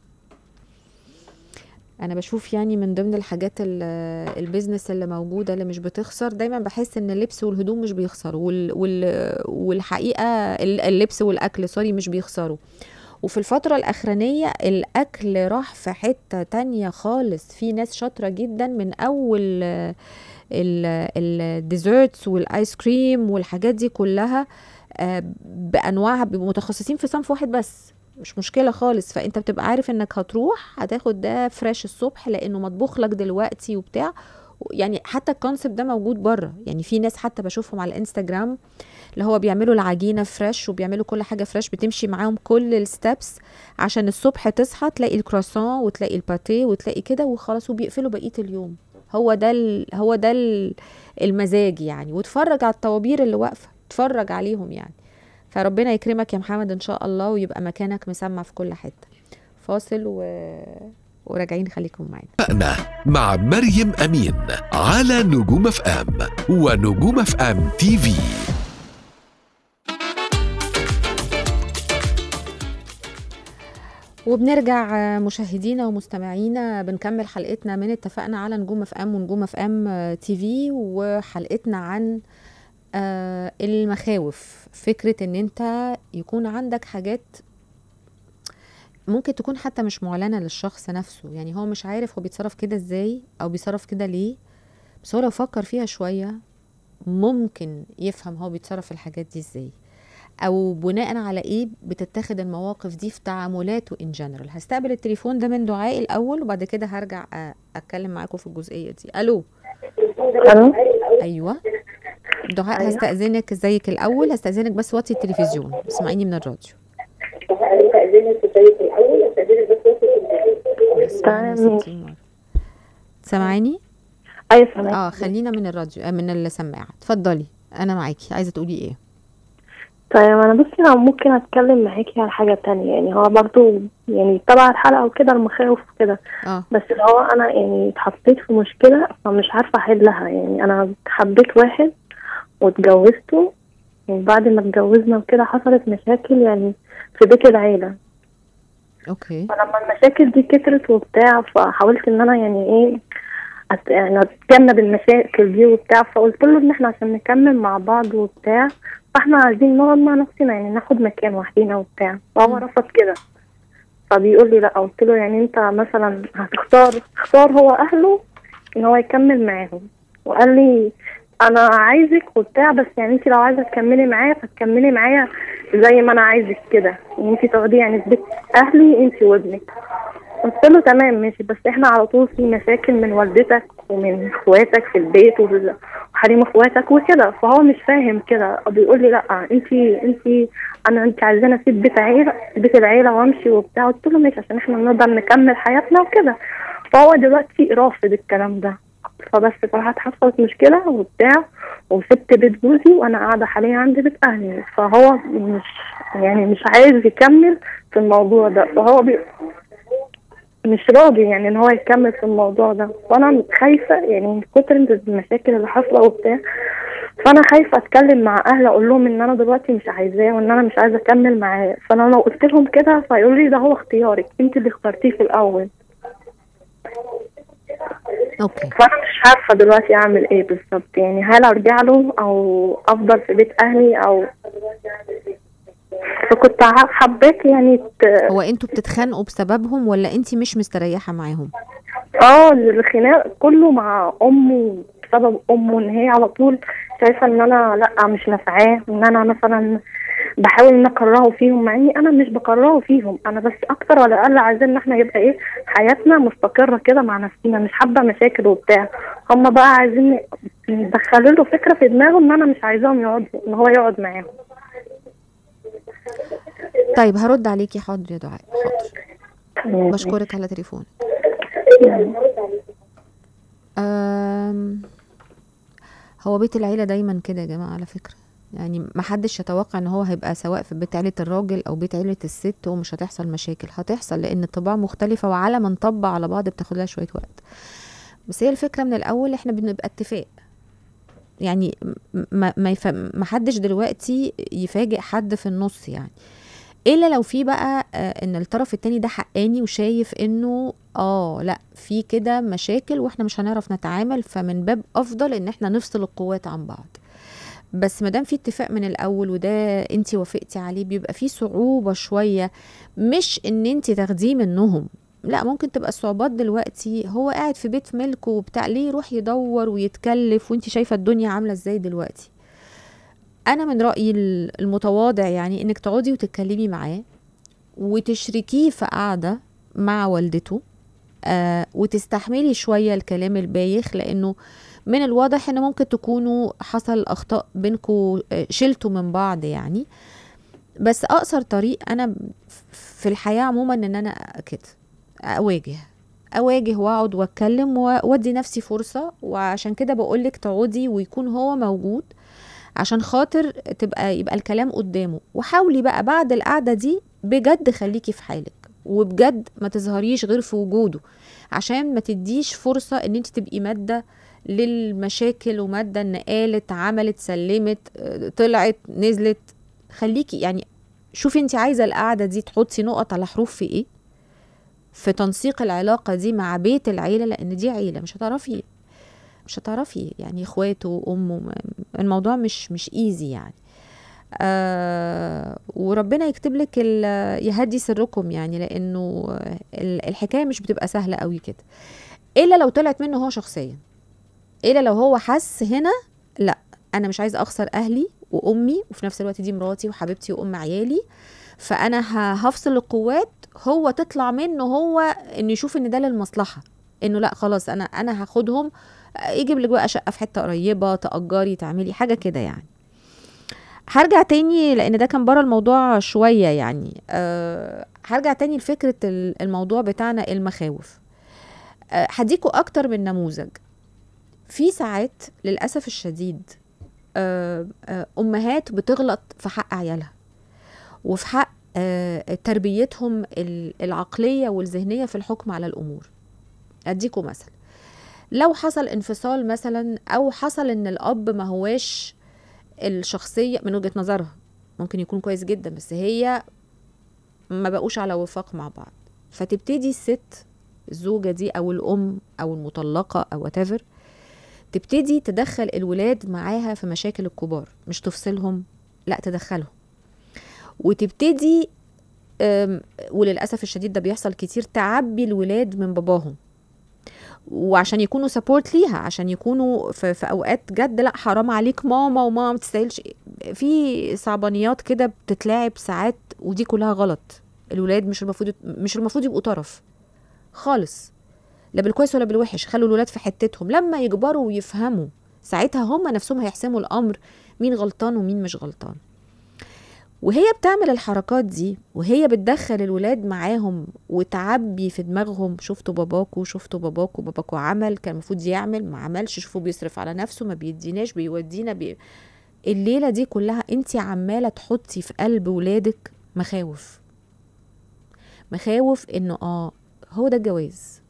انا بشوف يعني من ضمن الحاجات البيزنس اللي موجوده اللي مش بتخسر، دايما بحس ان اللبس والهدوم مش بيخسروا وال... وال... والحقيقه اللبس والاكل سوري مش بيخسروا. وفي الفترة الأخرانية الأكل راح في حتة تانية خالص. في ناس شاطرة جدا من أول الديزرتس والآيس كريم والحاجات دي كلها بأنواعها، متخصصين في صنف واحد بس، مش مشكلة خالص. فأنت بتبقى عارف إنك هتروح هتاخد ده فريش الصبح لأنه مطبوخ لك دلوقتي وبتاع. يعني حتى الكونسبت ده موجود بره. يعني في ناس حتى بشوفهم على الانستجرام اللي هو بيعملوا العجينه فريش وبيعملوا كل حاجه فريش، بتمشي معاهم كل الستبس عشان الصبح تصحى تلاقي الكرواسون وتلاقي الباتيه وتلاقي كده وخلاص، وبيقفلوا بقيه اليوم. هو ده هو ده المزاج يعني. وتفرج على الطوابير اللي واقفه، تفرج عليهم يعني. فربنا يكرمك يا محمد ان شاء الله ويبقى مكانك مسمع في كل حته. فاصل و وراجعين، خليكم معانا مع مريم أمين على نجوم اف ام ونجوم اف ام تي في. وبنرجع مشاهدينا ومستمعينا بنكمل حلقتنا من اتفقنا على نجوم اف ام ونجوم اف ام تي في، وحلقتنا عن المخاوف. فكرة ان انت يكون عندك حاجات ممكن تكون حتى مش معلنة للشخص نفسه، يعني هو مش عارف هو بيتصرف كده ازاي او بيتصرف كده ليه، بس هو لو فكر فيها شوية ممكن يفهم هو بيتصرف الحاجات دي ازاي او بناء على ايه بتتخذ المواقف دي في تعاملاته ان جنرال. هستقبل التليفون ده من دعاء الاول وبعد كده هرجع اتكلم معاكم في الجزئية دي. الو. الو. ايوه دعاء. أيوة. هستأذنك، ازيك الاول؟ هستأذنك بس وطي التلفزيون، اسمعيني من الراديو. هستأذنك ازيك الاول؟ هستأذنك بس وطي التلفزيون. سامعاني؟ ايوه سامعاني. اه خلينا من الراديو من السماعه. اتفضلي انا معاكي، عايزه تقولي ايه؟ طيب انا بصي انا ممكن اتكلم معاكي على حاجه تانية، يعني هو برضو يعني طبعا الحلقه وكده المخاوف وكده، اه بس اللي هو انا يعني اتحطيت في مشكله فمش عارفه احلها. يعني انا حبيت واحد واتجوزته، وبعد ما اتجوزنا وكده حصلت مشاكل يعني في بيت العيله. اوكي. فلما المشاكل دي كترت وبتاع فحاولت ان انا يعني ايه أت... يعني اتجنب المشاكل دي وبتاع، فقلت له ان احنا عشان نكمل مع بعض وبتاع فاحنا عايزين نقعد مع نفسنا، يعني ناخد مكان وحدينا وبتاع. فهو رفض كده، فبيقول لي لا. قلت له يعني انت مثلا هتختار اختار هو اهله ان هو يكمل معاهم، وقال لي انا عايزك وبتاع، بس يعني انت لو عايزه تكملي معايا فتكملي معايا زي ما انا عايزك كده، يعني انت تاخدي يعني في بيت اهلي انت وابنك. قلت له تمام ماشي، بس احنا على طول في مشاكل من والدتك ومن اخواتك في البيت حريم اخواتك وكده. فهو مش فاهم كده، بيقول لي لا انتي انتي انا انت عايزاني اسيب بيت عيله بيت العيله وامشي وبتاع. قلت له ماشي عشان احنا نقدر نكمل حياتنا وكده. فهو دلوقتي رافض الكلام ده. فبس فرحت حصلت مشكله وبتاع وسبت بيت جوزي وانا قاعده حاليا عند بيت اهلي. فهو مش يعني مش عايز يكمل في الموضوع ده. فهو بي مش راضي يعني ان هو يكمل في الموضوع ده. وانا خايفه يعني من كتر المشاكل اللي حاصله وبتاع. فانا خايفه اتكلم مع اهلي اقول لهم ان انا دلوقتي مش عايزاه وان انا مش عايزه اكمل معاه. فانا لو قلت لهم كده فيقولوا لي ده هو اختيارك، انت اللي اخترتيه في الاول. اوكي. فانا مش عارفه دلوقتي اعمل ايه بالظبط، يعني هل ارجع له او افضل في بيت اهلي او. فكنت حباك يعني ت... هو انتوا بتتخانقوا بسببهم ولا انتي مش مستريحه معاهم؟ اه الخناق كله مع امه بسبب امه، ان هي على طول شايفه ان انا لا مش نافعاه، ان انا مثلا بحاول ان اكرهه فيهم مع اني انا مش بكرهه فيهم. انا بس اكتر ولا اقل عايزين ان احنا يبقى ايه حياتنا مستقره كده مع نفسنا، مش حابه مشاكل وبتاع. هم بقى عايزين يدخلوا له فكره في دماغه ان انا مش عايزاهم يقعدوا، ان هو يقعد معاهم. طيب هرد عليكي. حاضر يا دعاء، حاضر. بشكرك على تليفونك. هو بيت العيلة دايما كده يا جماعة على فكرة. يعني ما حدش يتوقع ان هو هيبقى سواء في بيت عيلة الراجل او بيت عيلة الست ومش هتحصل مشاكل. هتحصل لان الطباع مختلفة، وعلى ما نطبع على بعض بتاخد لها شوية وقت. بس هي الفكرة من الاول احنا بنبقى اتفاق. يعني ما ما, ما حدش دلوقتي يفاجئ حد في النص، يعني الا لو في بقى آه ان الطرف التاني ده حقاني وشايف انه اه لا في كده مشاكل واحنا مش هنعرف نتعامل، فمن باب افضل ان احنا نفصل القوات عن بعض. بس مادام في اتفاق من الاول وده انتي وافقتي عليه، بيبقى في صعوبة شوية. مش ان انتي تاخديه منهم، لا، ممكن تبقى الصعوبات دلوقتي هو قاعد في بيت ملكه وبتاع، ليه يروح يدور ويتكلف وانتي شايفة الدنيا عاملة ازاي دلوقتي. انا من رأيي المتواضع يعني انك تقعدي وتتكلمي معاه وتشركيه في قعدة مع والدته، آه وتستحملي شوية الكلام البايخ، لانه من الواضح ان ممكن تكونوا حصل اخطاء بينكوا، آه شلتوا من بعض يعني. بس اقصر طريق انا في الحياة عموما ان انا كده اواجه اواجه واقعد واتكلم وادي نفسي فرصة. وعشان كده بقولك تقعدي ويكون هو موجود عشان خاطر تبقى يبقى الكلام قدامه. وحاولي بقى بعد القعدة دي بجد خليكي في حالك، وبجد ما تظهريش غير في وجوده، عشان ما تديش فرصة ان انت تبقي مادة للمشاكل ومادة ان قالت عملت سلمت طلعت نزلت. خليكي يعني شوفي انت عايزة القعدة دي تحطي نقط على حروف في ايه في تنسيق العلاقة دي مع بيت العيلة، لان دي عيلة مش هتعرفي مش هتعرفي يعني اخواته وامه. الموضوع مش مش ايزي يعني. آه وربنا يكتب لك يهدي سركم يعني، لانه الحكايه مش بتبقى سهله قوي كده، الا لو طلعت منه هو شخصيا، الا لو هو حس هنا لا انا مش عايز اخسر اهلي وامي، وفي نفس الوقت دي مراتي وحبيبتي وام عيالي، فانا هفصل القوات. هو تطلع منه هو انه يشوف ان ده للمصلحه، انه لا خلاص انا انا هاخدهم، يجيب لك بقى شقه في حته قريبه تاجري تعملي حاجه كده يعني. هرجع تاني لان ده كان بره الموضوع شويه يعني. أه هرجع تاني لفكره الموضوع بتاعنا المخاوف. أه هديكوا اكتر من نموذج. في ساعات للاسف الشديد أه أه امهات بتغلط في حق عيالها وفي حق أه تربيتهم العقليه والذهنيه في الحكم على الامور. اديكوا مثل، لو حصل انفصال مثلا، او حصل ان الاب ما هواش الشخصية من وجهة نظرها، ممكن يكون كويس جدا بس هي ما بقوش على وفاق مع بعض، فتبتدي الست الزوجة دي او الام او المطلقة او whatever تبتدي تدخل الولاد معاها في مشاكل الكبار، مش تفصلهم لا تدخلهم، وتبتدي وللأسف الشديد ده بيحصل كتير تعبي الولاد من باباهم، وعشان يكونوا سبورت ليها، عشان يكونوا في, في اوقات جد لا حرام عليك ماما وماما ما تستاهلش. في صعبانيات كده بتتلعب ساعات، ودي كلها غلط. الولاد مش المفروض مش المفروض يبقوا طرف خالص، لا بالكويس ولا بالوحش. خلوا الولاد في حتتهم، لما يكبروا ويفهموا ساعتها هم نفسهم هيحسموا الامر مين غلطان ومين مش غلطان. وهي بتعمل الحركات دي وهي بتدخل الولاد معاهم وتعبي في دماغهم شفتوا باباكو شفتوا باباكو باباكو عمل كان المفروض يعمل ما عملش، شوفوا بيصرف على نفسه ما بيديناش بيودينا بي... الليلة دي كلها انت عمالة تحطي في قلب ولادك مخاوف مخاوف انه اه هو ده الجواز،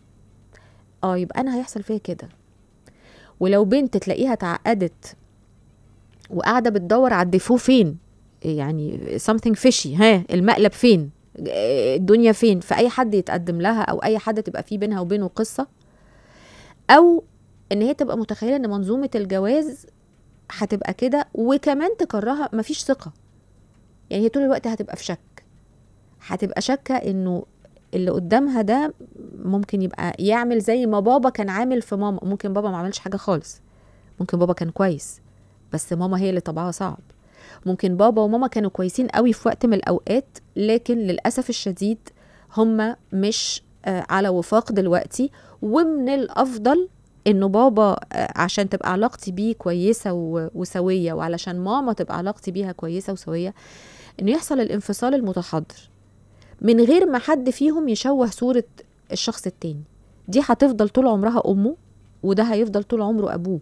اه يبقى انا هيحصل فيها كده. ولو بنت تلاقيها اتعقدت وقاعدة بتدور على الديفو فين، يعني something fishy، ها المقلب فين، الدنيا فين، فأي حد يتقدم لها أو أي حد تبقى فيه بينها وبينه قصة، أو إن هي تبقى متخيلة إن منظومة الجواز هتبقى كده، وكمان تكرهها مفيش ثقة. يعني هي طول الوقت هتبقى في شك، هتبقى شاكة إنه اللي قدامها ده ممكن يبقى يعمل زي ما بابا كان عامل في ماما. ممكن بابا ما عملش حاجة خالص، ممكن بابا كان كويس بس ماما هي اللي طبعها صعب. ممكن بابا وماما كانوا كويسين قوي في وقت من الأوقات، لكن للأسف الشديد هم مش على وفاق دلوقتي. ومن الأفضل إنه بابا عشان تبقى علاقتي بيه كويسة وسوية، وعلشان ماما تبقى علاقتي بيها كويسة وسوية، إنه يحصل الانفصال المتحضر من غير ما حد فيهم يشوه صورة الشخص التاني. دي هتفضل طول عمرها أمه، وده هيفضل طول عمره أبوه.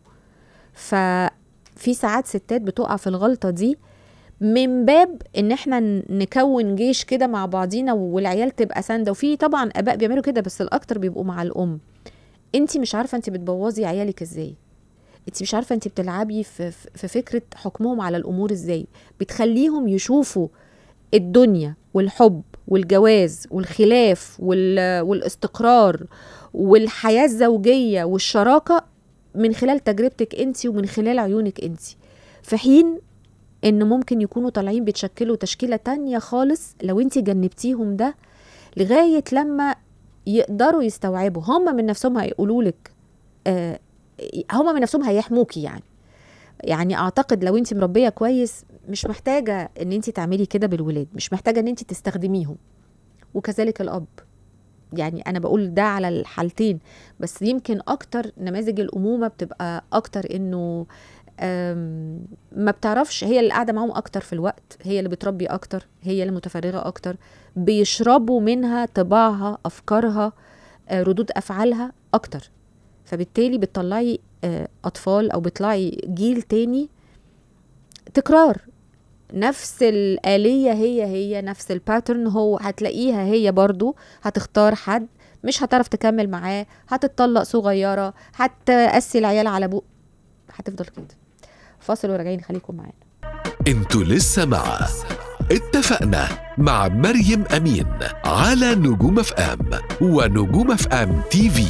ففي ساعات ستات بتقع في الغلطة دي من باب ان احنا نكون جيش كده مع بعضينا والعيال تبقى ساندة. وفي طبعا اباء بيعملوا كده بس الاكتر بيبقوا مع الام. انتي مش عارفة انتي بتبوظي عيالك ازاي، انتي مش عارفة انتي بتلعبي في, في فكرة حكمهم على الامور ازاي، بتخليهم يشوفوا الدنيا والحب والجواز والخلاف والاستقرار والحياة الزوجية والشراكة من خلال تجربتك انتي ومن خلال عيونك انتي، في حين ان ممكن يكونوا طالعين بيتشكلوا تشكيلة تانية خالص لو انتي جنبتيهم ده لغاية لما يقدروا يستوعبوا. هم من نفسهم هيقولولك، آه هم من نفسهم هيحموكي. يعني يعني اعتقد لو انتي مربية كويس مش محتاجة ان انتي تعملي كده بالولاد، مش محتاجة ان انتي تستخدميهم. وكذلك الاب، يعني انا بقول ده على الحالتين، بس يمكن اكتر نماذج الامومة بتبقى اكتر انه ما بتعرفش، هي اللي قاعدة معهم اكتر في الوقت، هي اللي بتربي اكتر، هي اللي متفرغة اكتر، بيشربوا منها طباعها، افكارها، ردود افعالها اكتر. فبالتالي بتطلعي اطفال او بتطلعي جيل تاني تكرار نفس الآلية، هي هي نفس الباترن، هو هتلاقيها هي برضو هتختار حد مش هتعرف تكمل معاه، هتتطلق صغيرة، هتقسي العيال على ابوه، هتفضل كده. فاصل وراجعين، خليكم معانا. انتوا لسه مع اتفقنا مع مريم أمين على نجوم اف ام ونجوم اف ام تي في.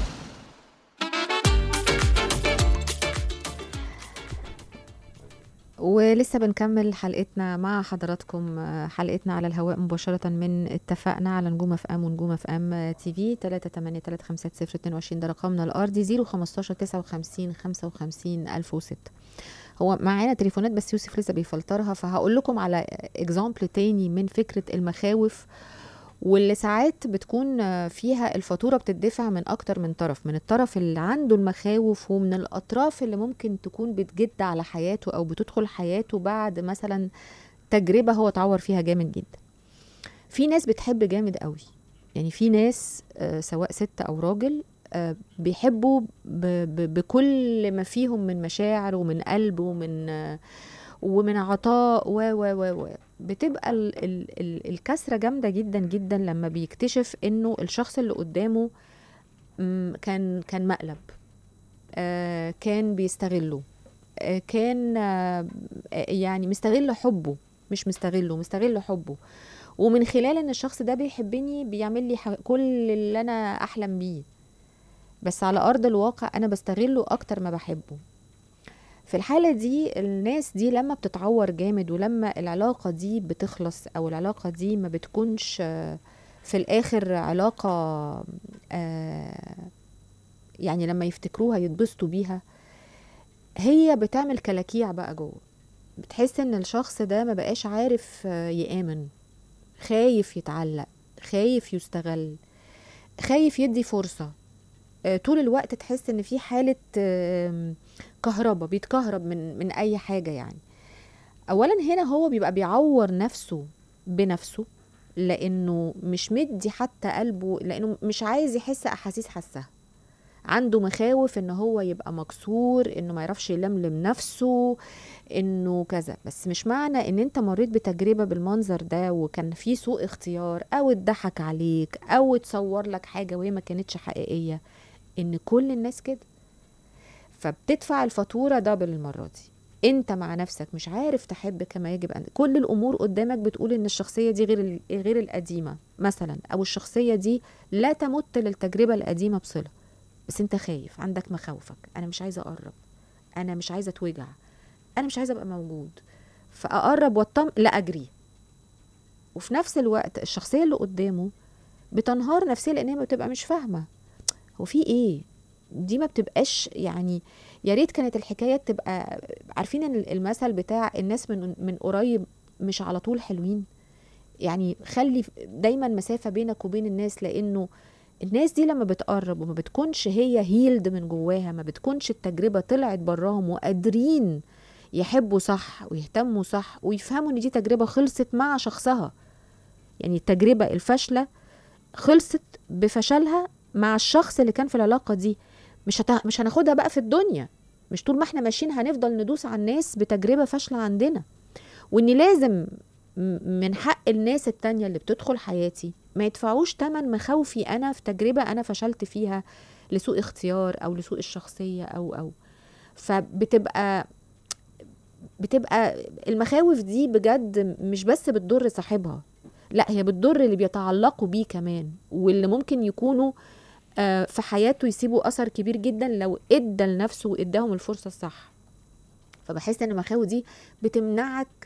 ولسه بنكمل حلقتنا مع حضراتكم، حلقتنا على الهواء مباشرة من اتفقنا على نجوم اف ام ونجوم اف ام تي في. تلاتة تمانية تلاتة خمسة صفر اتنين وعشرين ده رقمنا الارضي، زيرو خمستاشر تسعة وخمسين خمسة وخمسين الف وستة. هو معانا تليفونات بس يوسف لسه بيفلترها، فهقول لكم على اكزامبل تاني من فكرة المخاوف، واللي ساعات بتكون فيها الفاتورة بتدفع من أكتر من طرف، من الطرف اللي عنده المخاوف ومن الأطراف اللي ممكن تكون بتجد على حياته أو بتدخل حياته بعد مثلا تجربة هو اتعور فيها جامد جدا. في ناس بتحب جامد قوي، يعني في ناس سواء ست أو راجل بيحبوا بكل ما فيهم من مشاعر ومن قلب ومن ومن عطاء و و و و بتبقى ال ال ال الكسرة جامدة جدا جدا لما بيكتشف انه الشخص اللي قدامه كان كان مقلب، آه كان بيستغله، آه كان آه يعني مستغل حبه، مش مستغله مستغل حبه، ومن خلال ان الشخص ده بيحبني بيعمل لي كل اللي انا احلم بيه، بس على ارض الواقع انا بستغله اكتر ما بحبه. في الحالة دي الناس دي لما بتتعور جامد ولما العلاقة دي بتخلص او العلاقة دي ما بتكونش في الاخر علاقة يعني لما يفتكروها يتبسطوا بيها، هي بتعمل كلاكيع بقى جوه. بتحس ان الشخص ده ما بقاش عارف يآمن، خايف يتعلق، خايف يستغل، خايف يدي فرصة، طول الوقت تحس ان في حاله كهرباء، بيتكهرب من من اي حاجه. يعني اولا هنا هو بيبقى بيعور نفسه بنفسه، لانه مش مدي حتى قلبه، لانه مش عايز يحس احاسيس حسها، عنده مخاوف ان هو يبقى مكسور، انه ما يعرفش يلملم نفسه، انه كذا. بس مش معنى ان انت مريت بتجربة بالمنظر ده وكان في سوء اختيار او اتضحك عليك او اتصور لك حاجة وهي ما كانتش حقيقية ان كل الناس كده. فبتدفع الفاتورة دبل المرة دي. انت مع نفسك مش عارف تحب كما يجب، ان كل الامور قدامك بتقول ان الشخصية دي غير غير القديمة مثلا، او الشخصية دي لا تمت للتجربة القديمة بصلة، بس انت خايف، عندك مخاوفك، انا مش عايزة اقرب، انا مش عايزة اتوجع، انا مش عايزة ابقى موجود، فاقرب واطمن لا اجري. وفي نفس الوقت الشخصية اللي قدامه بتنهار نفسيا لان هي ما بتبقى مش فاهمة هو في ايه. دي ما بتبقاش يعني، يا ريت كانت الحكاية تبقى عارفين ان المثل بتاع الناس من من قريب مش على طول حلوين. يعني خلي دايما مسافة بينك وبين الناس، لانه الناس دي لما بتقرب وما بتكونش هي هيلد من جواها، ما بتكونش التجربة طلعت براهم وقادرين يحبوا صح ويهتموا صح ويفهموا ان دي تجربة خلصت مع شخصها. يعني التجربة الفاشلة خلصت بفشلها مع الشخص اللي كان في العلاقة دي، مش هت... مش هناخدها بقى في الدنيا. مش طول ما احنا ماشيين هنفضل ندوس على الناس بتجربة فاشلة عندنا. وان لازم من حق الناس التانية اللي بتدخل حياتي ما يدفعوش تمن مخاوفي انا في تجربة انا فشلت فيها لسوء اختيار او لسوء الشخصية او او فبتبقى بتبقى المخاوف دي بجد مش بس بتضر صاحبها، لا هي بتضر اللي بيتعلقوا بيه كمان، واللي ممكن يكونوا في حياته يسيبوا اثر كبير جدا لو ادى لنفسه واداهم الفرصة الصح. فبحس ان المخاوف دي بتمنعك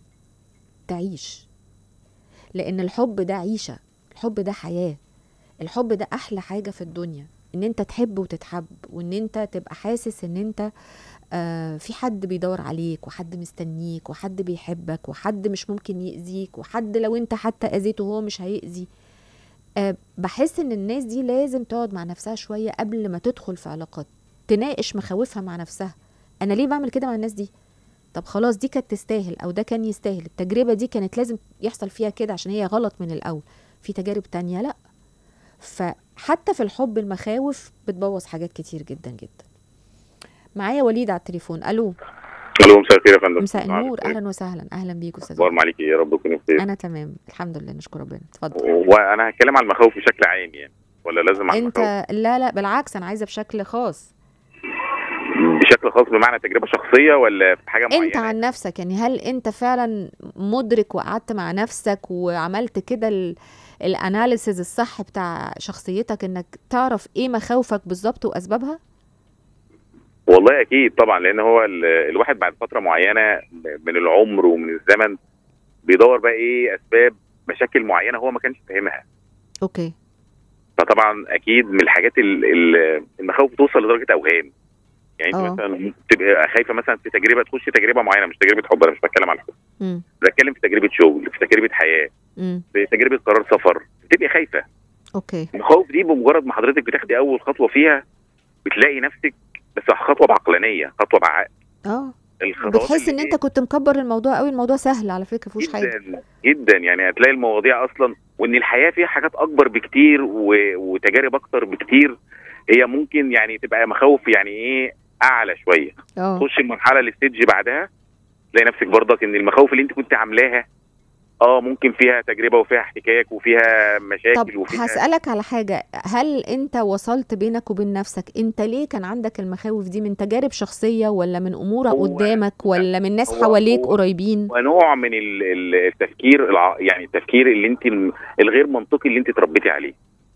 تعيش، لان الحب ده عيشة، الحب ده حياة، الحب ده احلى حاجة في الدنيا، ان انت تحب وتتحب، وان انت تبقى حاسس ان انت آه في حد بيدور عليك، وحد مستنيك، وحد بيحبك، وحد مش ممكن يأذيك، وحد لو انت حتى اذيته هو مش هيأذي. آه بحس ان الناس دي لازم تقعد مع نفسها شوية قبل ما تدخل في علاقات، تناقش مخاوفها مع نفسها. انا ليه بعمل كده مع الناس دي؟ طب خلاص دي كانت تستاهل او ده كان يستاهل، التجربة دي كانت لازم يحصل فيها كده عشان هي غلط من الاول، في تجارب تانية لا. فحتى في الحب المخاوف بتبوظ حاجات كتير جدا جدا. معايا وليد على التليفون. الو. الو مساء الخير يا فندم. مساء النور، اهلا وسهلا. اهلا بيك استاذ. اخبار معاكي يا رب تكوني بخير. انا تمام الحمد لله نشكر ربنا. اتفضل. وانا هتكلم على المخاوف بشكل عام يعني ولا لازم على انت المخاوف؟ لا لا بالعكس انا عايزه بشكل خاص. بشكل خاص بمعنى تجربه شخصيه ولا في حاجه معينه؟ انت عن نفسك يعني، هل انت فعلا مدرك وقعدت مع نفسك وعملت كده الاناليسيز الصح بتاع شخصيتك انك تعرف ايه مخاوفك بالظبط واسبابها؟ والله اكيد طبعا، لان هو الواحد بعد فتره معينه من العمر ومن الزمن بيدور بقى ايه اسباب مشاكل معينه هو ما كانش فاهمها. اوكي. فطبعا اكيد من الحاجات المخاوف توصل لدرجه اوهام. يعني انت مثلا تبقى خايفه مثلا في تجربه، تخش تجربه معينه، مش تجربه حب، انا مش بتكلم على الحب، بتكلم في تجربه شغل، في تجربه حياه، مم. في تجربه قرار سفر، بتبقي خايفه. اوكي. المخاوف دي بمجرد ما حضرتك بتاخدي اول خطوه فيها بتلاقي نفسك بس خطوه بعقلانيه، خطوه بعقل. اه بتحس ان انت كنت مكبر الموضوع قوي، الموضوع سهل على فكره، مفيهوش حاجه جدا جدا. يعني هتلاقي المواضيع اصلا وان الحياه فيها حاجات اكبر بكتير و... وتجارب اكتر بكتير، هي ممكن يعني تبقى مخاوف يعني ايه اعلى شويه. تخش المرحله الستيج بعدها تلاقي نفسك برضك ان المخاوف اللي انت كنت عاملاها اه ممكن فيها تجربه وفيها احتكاك وفيها مشاكل. طب وفيها هسألك على حاجه، هل انت وصلت بينك وبين نفسك انت ليه كان عندك المخاوف دي؟ من تجارب شخصيه ولا من امور قدامك ولا من ناس حواليك قريبين؟ ونوع من التفكير الع... يعني التفكير اللي انت الغير منطقي اللي انت اتربيتي عليه،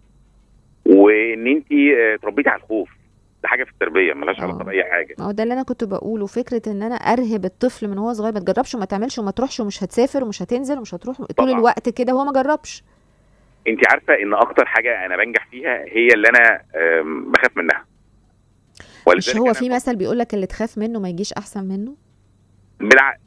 وان انت اتربيتي على الخوف. ده حاجه في التربيه مالهاش علاقه باي حاجه. اه ده اللي انا كنت بقوله، فكره ان انا ارهب الطفل من هو صغير، ما تجربش وما تعملش وما تروحش ومش هتسافر ومش هتنزل ومش هتروح طبعا. طول الوقت كده وهو ما جربش. انت عارفه ان اكتر حاجه انا بنجح فيها هي اللي انا بخاف منها. مش هو في مثل بيقول لك اللي تخاف منه ما يجيش احسن منه؟ بالعكس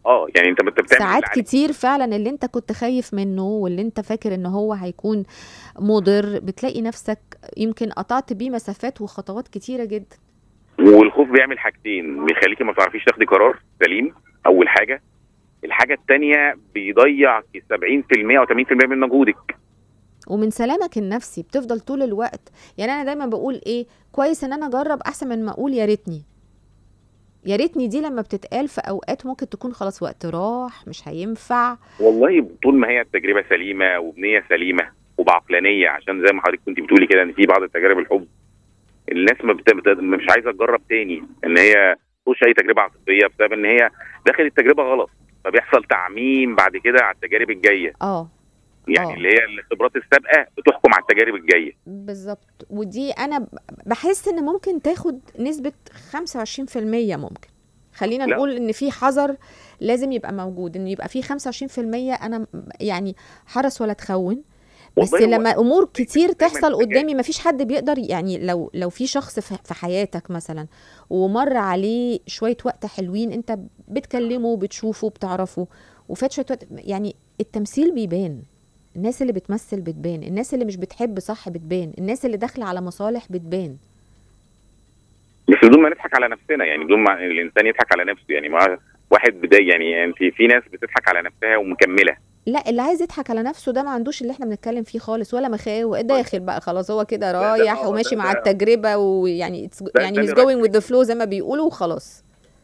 اه يعني انت بتعمل ساعات كتير فعلا اللي انت كنت خايف منه واللي انت فاكر ان هو هيكون مضر، بتلاقي نفسك يمكن قطعت بيه مسافات وخطوات كتيره جدا. والخوف بيعمل حاجتين، بيخليكي ما تعرفيش تاخدي قرار سليم اول حاجه. الحاجه الثانيه بيضيع سبعين في المية او ثمانين في المية من مجهودك ومن سلامك النفسي. بتفضل طول الوقت، يعني انا دايما بقول ايه، كويس ان انا اجرب احسن من ما اقول يا ريتني. يا ريتني دي لما بتتقال في اوقات ممكن تكون خلاص وقت راح مش هينفع. والله طول ما هي التجربه سليمه وبنيه سليمه وبعقلانيه، عشان زي ما حضرتك كنت بتقولي كده ان في بعض التجارب الحب الناس ما بت... بت... مش عايزه تجرب تاني، ان هي تخش اي تجربه عاطفيه بسبب ان هي داخل التجربه غلط، فبيحصل تعميم بعد كده على التجارب الجايه. اه يعني أوه. اللي هي الخبرات السابقه بتحكم على التجارب الجايه بالظبط. ودي انا بحس ان ممكن تاخد نسبه خمسة وعشرين في المية. ممكن خلينا لا. نقول ان في حذر لازم يبقى موجود، ان يبقى في خمسة وعشرين في المية. انا يعني حرص ولا تخون، بس لما امور كتير تحصل قدامي مفيش حد بيقدر، يعني لو لو في شخص في حياتك مثلا ومر عليه شويه وقت حلوين، انت بتكلمه بتشوفه بتعرفه، وفات شويه وقت، يعني التمثيل بيبان. الناس اللي بتمثل بتبان، الناس اللي مش بتحب صح بتبان، الناس اللي داخله على مصالح بتبان. بس بدون ما نضحك على نفسنا، يعني بدون ما الانسان يضحك على نفسه. يعني ما واحد بدايه، يعني انت في ناس بتضحك على نفسها ومكمله. لا، اللي عايز يضحك على نفسه ده ما عندوش اللي احنا بنتكلم فيه خالص، ولا مخاوف، داخل بقى خلاص هو كده رايح وماشي مع التجربه، ويعني يعني هيز جوينج وذ ذا فلو زي ما بيقولوا وخلاص.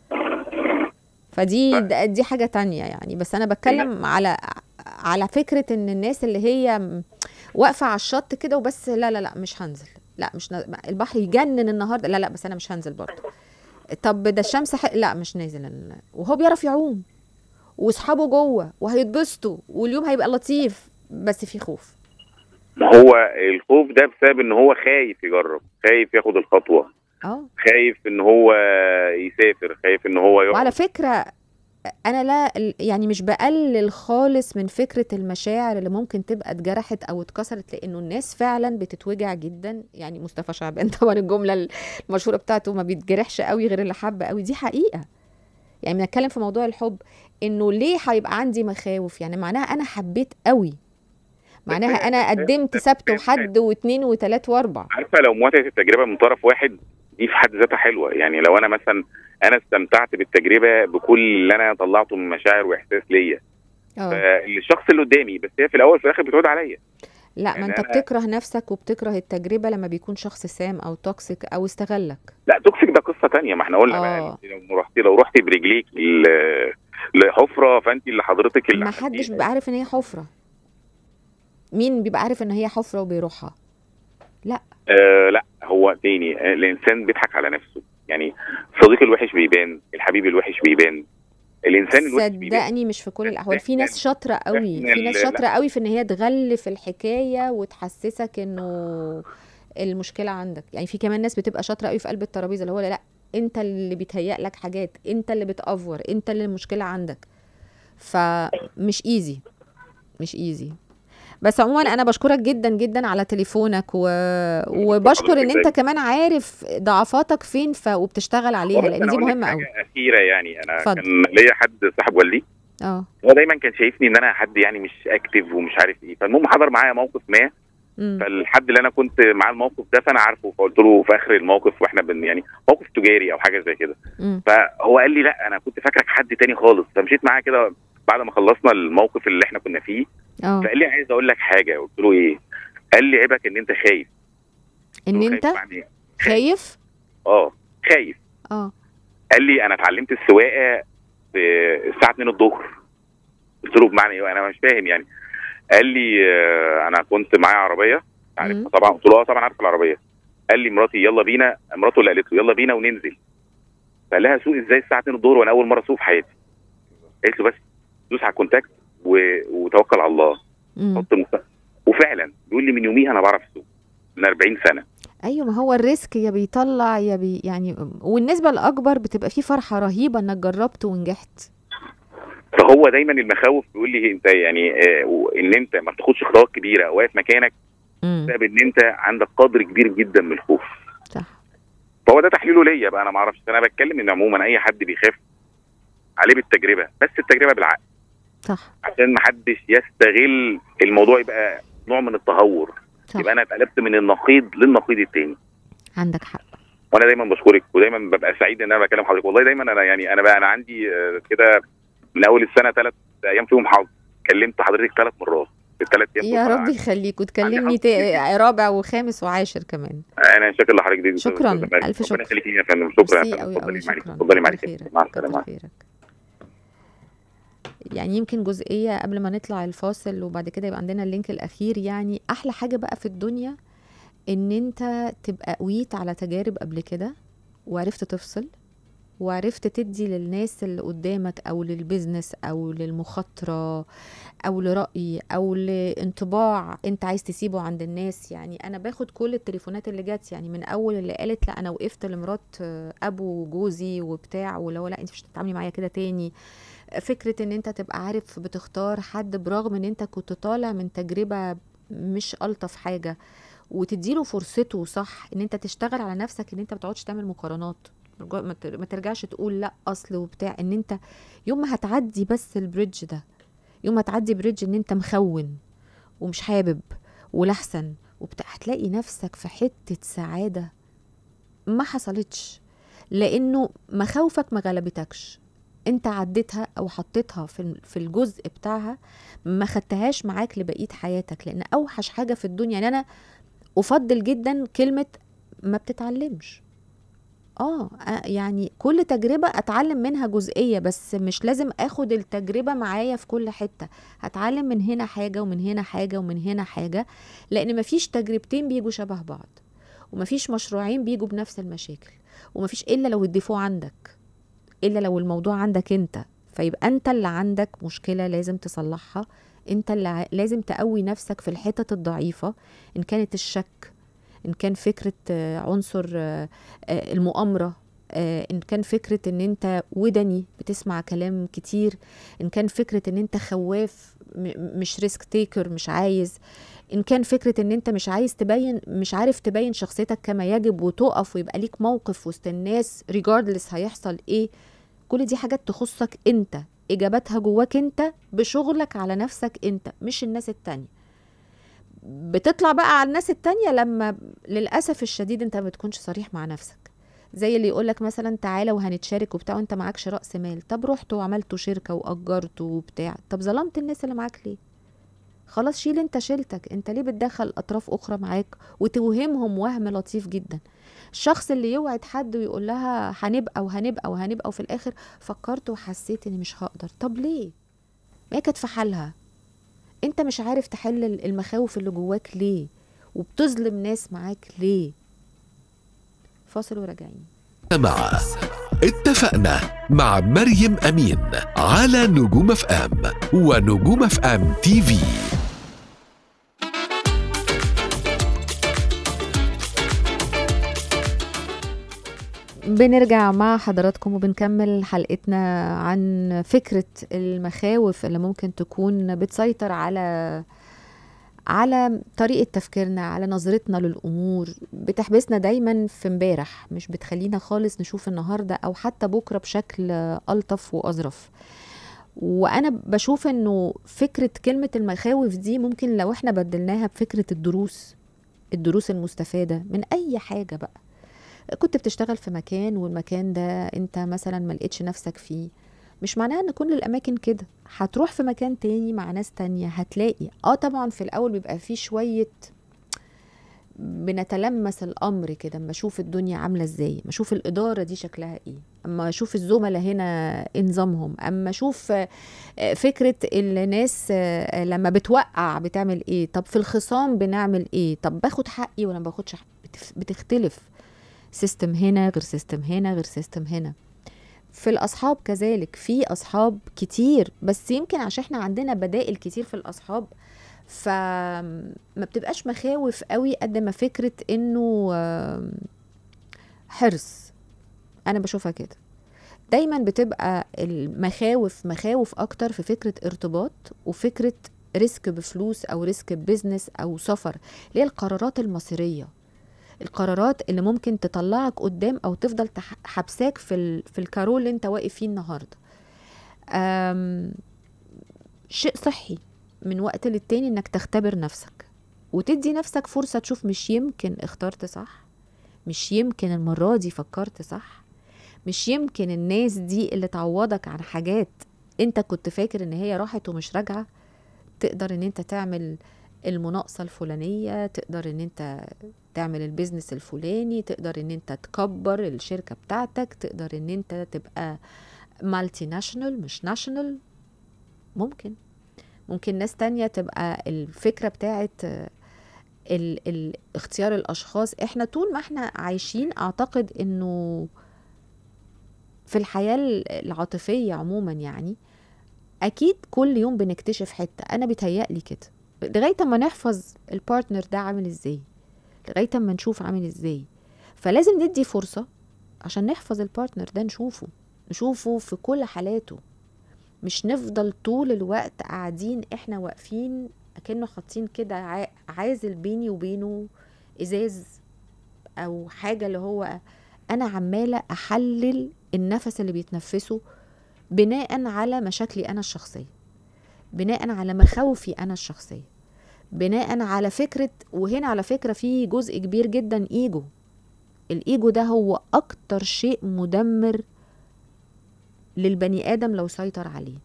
فدي دي حاجه تانية يعني. بس انا بتكلم على على فكره ان الناس اللي هي واقفه على الشط كده وبس، لا لا لا مش هنزل، لا مش ن... البحر يجنن النهارده، لا لا بس انا مش هنزل برضه. طب ده الشمس ح... لا مش نازل، وهو بيعرف يعوم واصحابه جوه وهيتبسطوا واليوم هيبقى لطيف، بس في خوف. هو الخوف ده بسبب ان هو خايف يجرب، خايف ياخد الخطوه، اه خايف ان هو يسافر، خايف ان هو يقعد. وعلى فكره انا لا يعني مش بقلل خالص من فكره المشاعر اللي ممكن تبقى اتجرحت او اتكسرت، لانه الناس فعلا بتتوجع جدا. يعني مصطفى شعبان طبعا الجمله المشهوره بتاعته ما بيتجرحش قوي غير اللي حب قوي، دي حقيقه. يعني بنتكلم في موضوع الحب، انه ليه هيبقى عندي مخاوف؟ يعني معناها انا حبيت قوي، معناها انا قدمت سبت وحد واثنين وثلاث واربع. عارفه لو موافقه التجربه من طرف واحد دي في حد ذاتها حلوه. يعني لو انا مثلا انا استمتعت بالتجربه بكل اللي انا طلعته من مشاعر واحساس ليا، فالشخص اللي قدامي، بس هي في الاول في الاخر بتعود عليا. لا يعني ما انت بتكره نفسك وبتكره التجربه لما بيكون شخص سام او توكسيك او استغلك. لا توكسيك ده قصه تانية، ما احنا قلنا بقى لو رحتي لو رحتي برجليك لحفره فانت اللي حضرتك اللي ما حدش بيبقى عارف ان هي حفره. مين بيبقى عارف ان هي حفره وبيروحها؟ لا آه لا هو تاني الانسان بيضحك على نفسه. يعني الصديق الوحش بيبان، الحبيب الوحش بيبان، الانسان الوحش بيبان. صدقني مش في كل الاحوال، في ناس شاطره قوي، في ناس شاطره قوي في ان هي تغلف الحكايه وتحسسك انه المشكله عندك. يعني في كمان ناس بتبقى شاطره قوي في قلب الترابيزه، اللي هو لا انت اللي بيتهيأ لك حاجات، انت اللي بتأفور، انت اللي المشكله عندك. فمش ايزي مش ايزي. بس عموما انا بشكرك جدا جدا على تليفونك و... وبشكر ان انت كمان عارف ضعفاتك فين ف... وبتشتغل عليها، لان دي مهمه قوي. حاجه اخيره، يعني انا فضل. كان ليا حد صاحب والدي، اه هو دايما كان شايفني ان انا حد يعني مش اكتف ومش عارف ايه. فالمهم حضر معايا موقف ما، م. فالحد اللي انا كنت معاه الموقف ده فانا عارفه، فقلت له في اخر الموقف واحنا بن يعني موقف تجاري او حاجه زي كده، فهو قال لي لا انا كنت فاكرك حد تاني خالص. فمشيت معاه كده بعد ما خلصنا الموقف اللي احنا كنا فيه، اه فقال لي عايز اقول لك حاجه. قلت له ايه؟ قال لي عيبك ان انت خايف. ان انت خايف, خايف؟ اه خايف. اه قال لي انا اتعلمت السواقه الساعه اتنين الظهر. قلت له بمعنى ايه؟ انا مش فاهم يعني. قال لي آه انا كنت معايا عربيه عارفها طبعا. قلت له اه طبعا عارف العربيه. قال لي مراتي يلا بينا، مراته اللي قالت له يلا بينا وننزل. فقال لها سوق ازاي الساعه اتنين الظهر وانا اول مره اسوق في حياتي؟ قالت له بس دوس على الكونتاكت وتوكل على الله، حط المستقبل. وفعلا بيقول لي من يوميها انا بعرف اسوق من أربعين سنه. ايوه ما هو الريسك يا بيطلع يا بي يعني، والنسبه الاكبر بتبقى فيه فرحه رهيبه انك جربت ونجحت. فهو دايما المخاوف بيقول لي انت يعني آه ان انت ما بتاخدش خطوات كبيره او واقف مكانك بسبب ان انت عندك قدر كبير جدا من الخوف. صح. فهو ده تحليله ليا بقى، انا ما اعرفش. انا بتكلم ان عموما اي حد بيخاف عليه بالتجربه، بس التجربه بالعقل. صح. عشان ما حدش يستغل الموضوع يبقى نوع من التهور. صح. يبقى انا اتقلبت من النقيض للنقيض التاني. عندك حق. وانا دايما بشكرك، ودايما ببقى سعيد ان انا بكلم حضرتك. والله دايما انا يعني انا بقى انا عندي كده من اول السنه ثلاث ايام فيهم حظ، كلمت حضرتك ثلاث مرات في الثلاث ايام. يا رب يخليك، وتكلمني تا... رابع وخامس وعاشر كمان. انا شاكر لحضرتك دي. شكرا، الف شكر. ربنا يخليك يا فندم. شكرا. اتفضلي معاك، اتفضلي معاك. مع السلامه. يعني يمكن جزئيه قبل ما نطلع الفاصل وبعد كده يبقى عندنا اللينك الاخير. يعني احلى حاجه بقى في الدنيا ان انت تبقى قويت على تجارب قبل كده، وعرفت تفصل، وعرفت تدي للناس اللي قدامك او للبزنس او للمخاطره او لرأي او لانطباع انت عايز تسيبه عند الناس. يعني انا باخد كل التليفونات اللي جات، يعني من اول اللي قالت لا انا وقفت لمرات ابو جوزي وبتاع، ولو لا انت مش هتتعاملي معايا كده تاني. فكرة ان انت تبقى عارف بتختار حد برغم ان انت كنت طالع من تجربة مش ألطف حاجة، وتديله فرصته. صح، ان انت تشتغل على نفسك، ان انت ما تقعدش تعمل مقارنات، ما ترجعش تقول لا اصل وبتاع. ان انت يوم ما هتعدي بس البريدج ده، يوم ما تعدي بريدج ان انت مخون ومش حابب ولحسن وبتاع، هتلاقي نفسك في حتة سعادة ما حصلتش، لانه مخاوفك ما غلبتكش. انت عديتها او حطيتها في في الجزء بتاعها، ما خدتهاش معاك لبقية حياتك. لان اوحش حاجة في الدنيا، يعني انا افضل جدا كلمة ما بتتعلمش. اه يعني كل تجربة اتعلم منها جزئية، بس مش لازم اخد التجربة معايا في كل حتة. هتعلم من هنا حاجة ومن هنا حاجة ومن هنا حاجة، لان مفيش تجربتين بيجوا شبه بعض، ومفيش مشروعين بيجوا بنفس المشاكل، ومفيش الا لو الديفو عندك، الا لو الموضوع عندك انت. فيبقى انت اللي عندك مشكلة لازم تصلحها، انت اللي لازم تقوي نفسك في الحتة الضعيفة، ان كانت الشك، ان كان فكرة عنصر المؤامرة، ان كان فكرة ان انت ودني بتسمع كلام كتير، ان كان فكرة ان انت خواف مش ريسك تيكر مش عايز، ان كان فكرة ان انت مش عايز تبين، مش عارف تبين شخصيتك كما يجب وتقف ويبقى ليك موقف وسط الناس ريجاردلس هيحصل ايه. كل دي حاجات تخصك انت، اجاباتها جواك انت، بشغلك على نفسك انت، مش الناس التانية. بتطلع بقى على الناس التانية لما للأسف الشديد انت ما بتكونش صريح مع نفسك. زي اللي يقولك مثلا تعالى وهنتشارك وبتاع وانت معكش رأس مال. طب رحتوا وعملتوا شركة وأجرتوا وبتاع، طب ظلمت الناس اللي معاك ليه؟ خلاص شيل انت شيلتك. انت ليه بتدخل أطراف أخرى معاك وتوهمهم وهم لطيف جدا؟ الشخص اللي يوعد حد ويقول لها هنبقى وهنبقى وهنبقى وفي الآخر فكرت وحسيت اني مش هقدر. طب ليه؟ ما كانت في حالها. انت مش عارف تحل المخاوف اللي جواك ليه، وبتظلم ناس معاك ليه؟ فاصل وراجعين. مع اتفقنا مع مريم أمين على نجوم اف ام ونجوم اف ام تي في. بنرجع مع حضراتكم وبنكمل حلقتنا عن فكرة المخاوف اللي ممكن تكون بتسيطر على على طريقة تفكيرنا، على نظرتنا للأمور، بتحبسنا دايما في امبارح، مش بتخلينا خالص نشوف النهاردة أو حتى بكرة بشكل ألطف وأظرف. وأنا بشوف أنه فكرة كلمة المخاوف دي ممكن لو احنا بدلناها بفكرة الدروس، الدروس المستفادة من أي حاجة بقى. كنت بتشتغل في مكان والمكان ده انت مثلا ما لقيتش نفسك فيه، مش معناها ان كل الاماكن كده. هتروح في مكان تاني مع ناس تانية هتلاقي اه طبعا في الاول بيبقى فيه شوية بنتلمس الامر كده، اما اشوف الدنيا عاملة ازاي، اما اشوف الادارة دي شكلها ايه، اما اشوف الزملاء هنا انظامهم، اما اشوف فكرة الناس لما بتوقع بتعمل ايه، طب في الخصام بنعمل ايه، طب باخد حقي ولا ما باخدش حقي. بتختلف سيستم هنا غير سيستم هنا غير سيستم هنا. في الأصحاب كذلك، في أصحاب كتير، بس يمكن عشان احنا عندنا بدائل كتير في الأصحاب فما بتبقاش مخاوف قوي قد ما فكرة انه حرص. انا بشوفها كده دايما بتبقى المخاوف مخاوف اكتر في فكرة ارتباط وفكرة ريسك بفلوس او ريسك ببزنس او سفر، اللي هي القرارات المصيرية، القرارات اللي ممكن تطلعك قدام او تفضل حبساك في في الكارول اللي انت واقف فيه النهارده. شيء صحي من وقت للتاني انك تختبر نفسك وتدي نفسك فرصة تشوف مش يمكن اخترت صح، مش يمكن المرة دي فكرت صح، مش يمكن الناس دي اللي تعوضك عن حاجات انت كنت فاكر ان هي راحت ومش راجعة، تقدر ان انت تعمل المناقصة الفلانية، تقدر ان انت تعمل البيزنس الفلاني، تقدر ان انت تكبر الشركة بتاعتك، تقدر ان انت تبقى مالتي ناشونال مش ناشونال. ممكن ممكن ناس تانية تبقى الفكرة بتاعت ال ال اختيار الاشخاص. احنا طول ما احنا عايشين اعتقد انه في الحياة العاطفية عموما يعني اكيد كل يوم بنكتشف حتة. انا بيتهيألي كده لغاية ما نحفظ البارتنر ده عامل ازاي، لغاية ما نشوف عامل ازاي. فلازم ندي فرصة عشان نحفظ البارتنر ده، نشوفه نشوفه في كل حالاته، مش نفضل طول الوقت قاعدين احنا واقفين اكنه حاطين كده عازل بيني وبينه ازاز او حاجة، اللي هو انا عمالة احلل النفس اللي بيتنفسه بناء على مشاكلي انا الشخصية، بناء على مخاوفي انا الشخصية، بناء على فكرة. وهنا على فكرة في جزء كبير جدا ايجو. الايجو ده هو اكتر شيء مدمر للبني ادم لو سيطر عليه.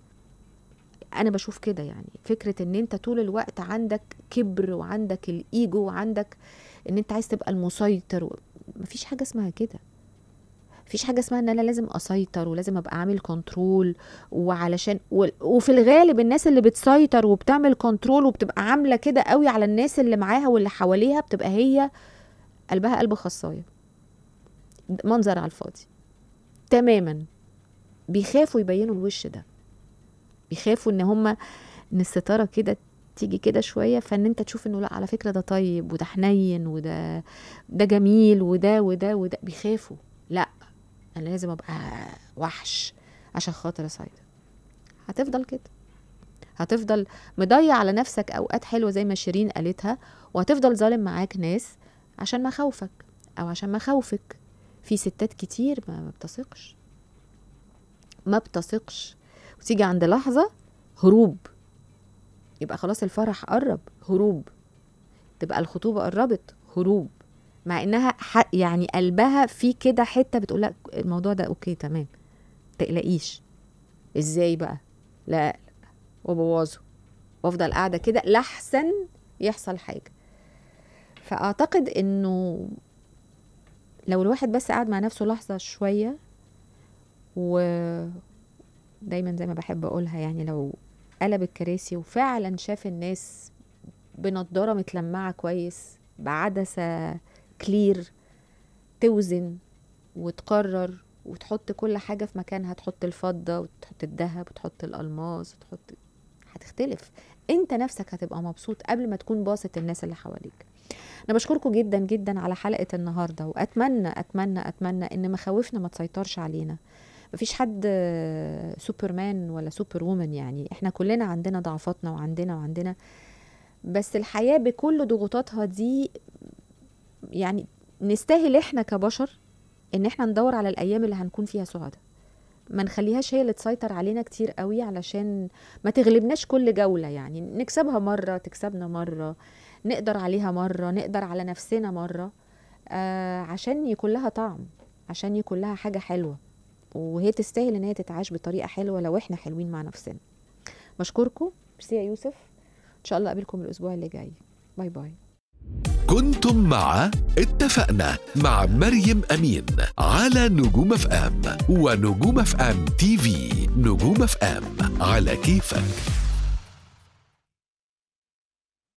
انا بشوف كده يعني فكرة ان انت طول الوقت عندك كبر وعندك الايجو وعندك ان انت عايز تبقى المسيطر و... مفيش حاجة اسمها كده. مفيش حاجة اسمها ان انا لازم اسيطر ولازم ابقى عامل كنترول وعلشان و... وفي الغالب الناس اللي بتسيطر وبتعمل كنترول وبتبقى عاملة كده قوي على الناس اللي معاها واللي حواليها بتبقى هي قلبها قلب خصاية، منظر على الفاضي تماما. بيخافوا يبينوا الوش ده، بيخافوا ان هما ان الستاره كده تيجي كده شويه فان انت تشوف انه لا على فكره ده طيب وده حنين وده ده جميل وده وده وده. بيخافوا لا انا لازم ابقى وحش عشان خاطر اسيطر. هتفضل كده، هتفضل مضيع على نفسك اوقات حلوه زي ما شيرين قالتها، وهتفضل ظالم معاك ناس عشان مخاوفك او عشان مخاوفك. في ستات كتير ما بتثقش ما بتثقش وتيجي عند لحظة هروب، يبقى خلاص الفرح قرب هروب، تبقى الخطوبة قربت هروب، مع انها يعني قلبها في كده حتة بتقول لك الموضوع ده اوكي تمام تقلقيش. ازاي بقى؟ لا وبوظه وافضل قاعدة كده لحسن يحصل حاجة. فاعتقد انه لو الواحد بس قاعد مع نفسه لحظة شوية، ودايما زي ما بحب اقولها يعني لو قلب الكراسي وفعلا شاف الناس بنضارة متلمعة كويس بعدسة كلير توزن وتقرر وتحط كل حاجة في مكانها، تحط الفضة وتحط الذهب وتحط الألماس وتحط، هتختلف. انت نفسك هتبقى مبسوط قبل ما تكون باصت الناس اللي حواليك. انا بشكركم جدا جدا على حلقة النهاردة، واتمنى اتمنى اتمنى ان مخاوفنا ما تسيطرش علينا. مفيش حد سوبرمان ولا سوبر وومن، يعني احنا كلنا عندنا ضعفاتنا وعندنا وعندنا بس الحياة بكل ضغوطاتها دي يعني نستاهل احنا كبشر ان احنا ندور على الايام اللي هنكون فيها سعداء، ما نخليهاش هي اللي تسيطر علينا كتير قوي علشان ما تغلبناش كل جولة. يعني نكسبها مرة تكسبنا مرة، نقدر عليها مرة، نقدر على نفسنا مرة، آه عشان يكون لها طعم، عشان يكون لها حاجة حلوة، وهي تستاهل ان هي تتعاش بطريقة حلوة لو احنا حلوين مع نفسنا. بشكركم، ميرسي يا يوسف، ان شاء الله اقابلكم الاسبوع اللي جاي. باي باي. كنتم مع اتفقنا مع مريم أمين على نجوم اف ام ونجوم اف ام تي في. نجوم اف ام على كيفك.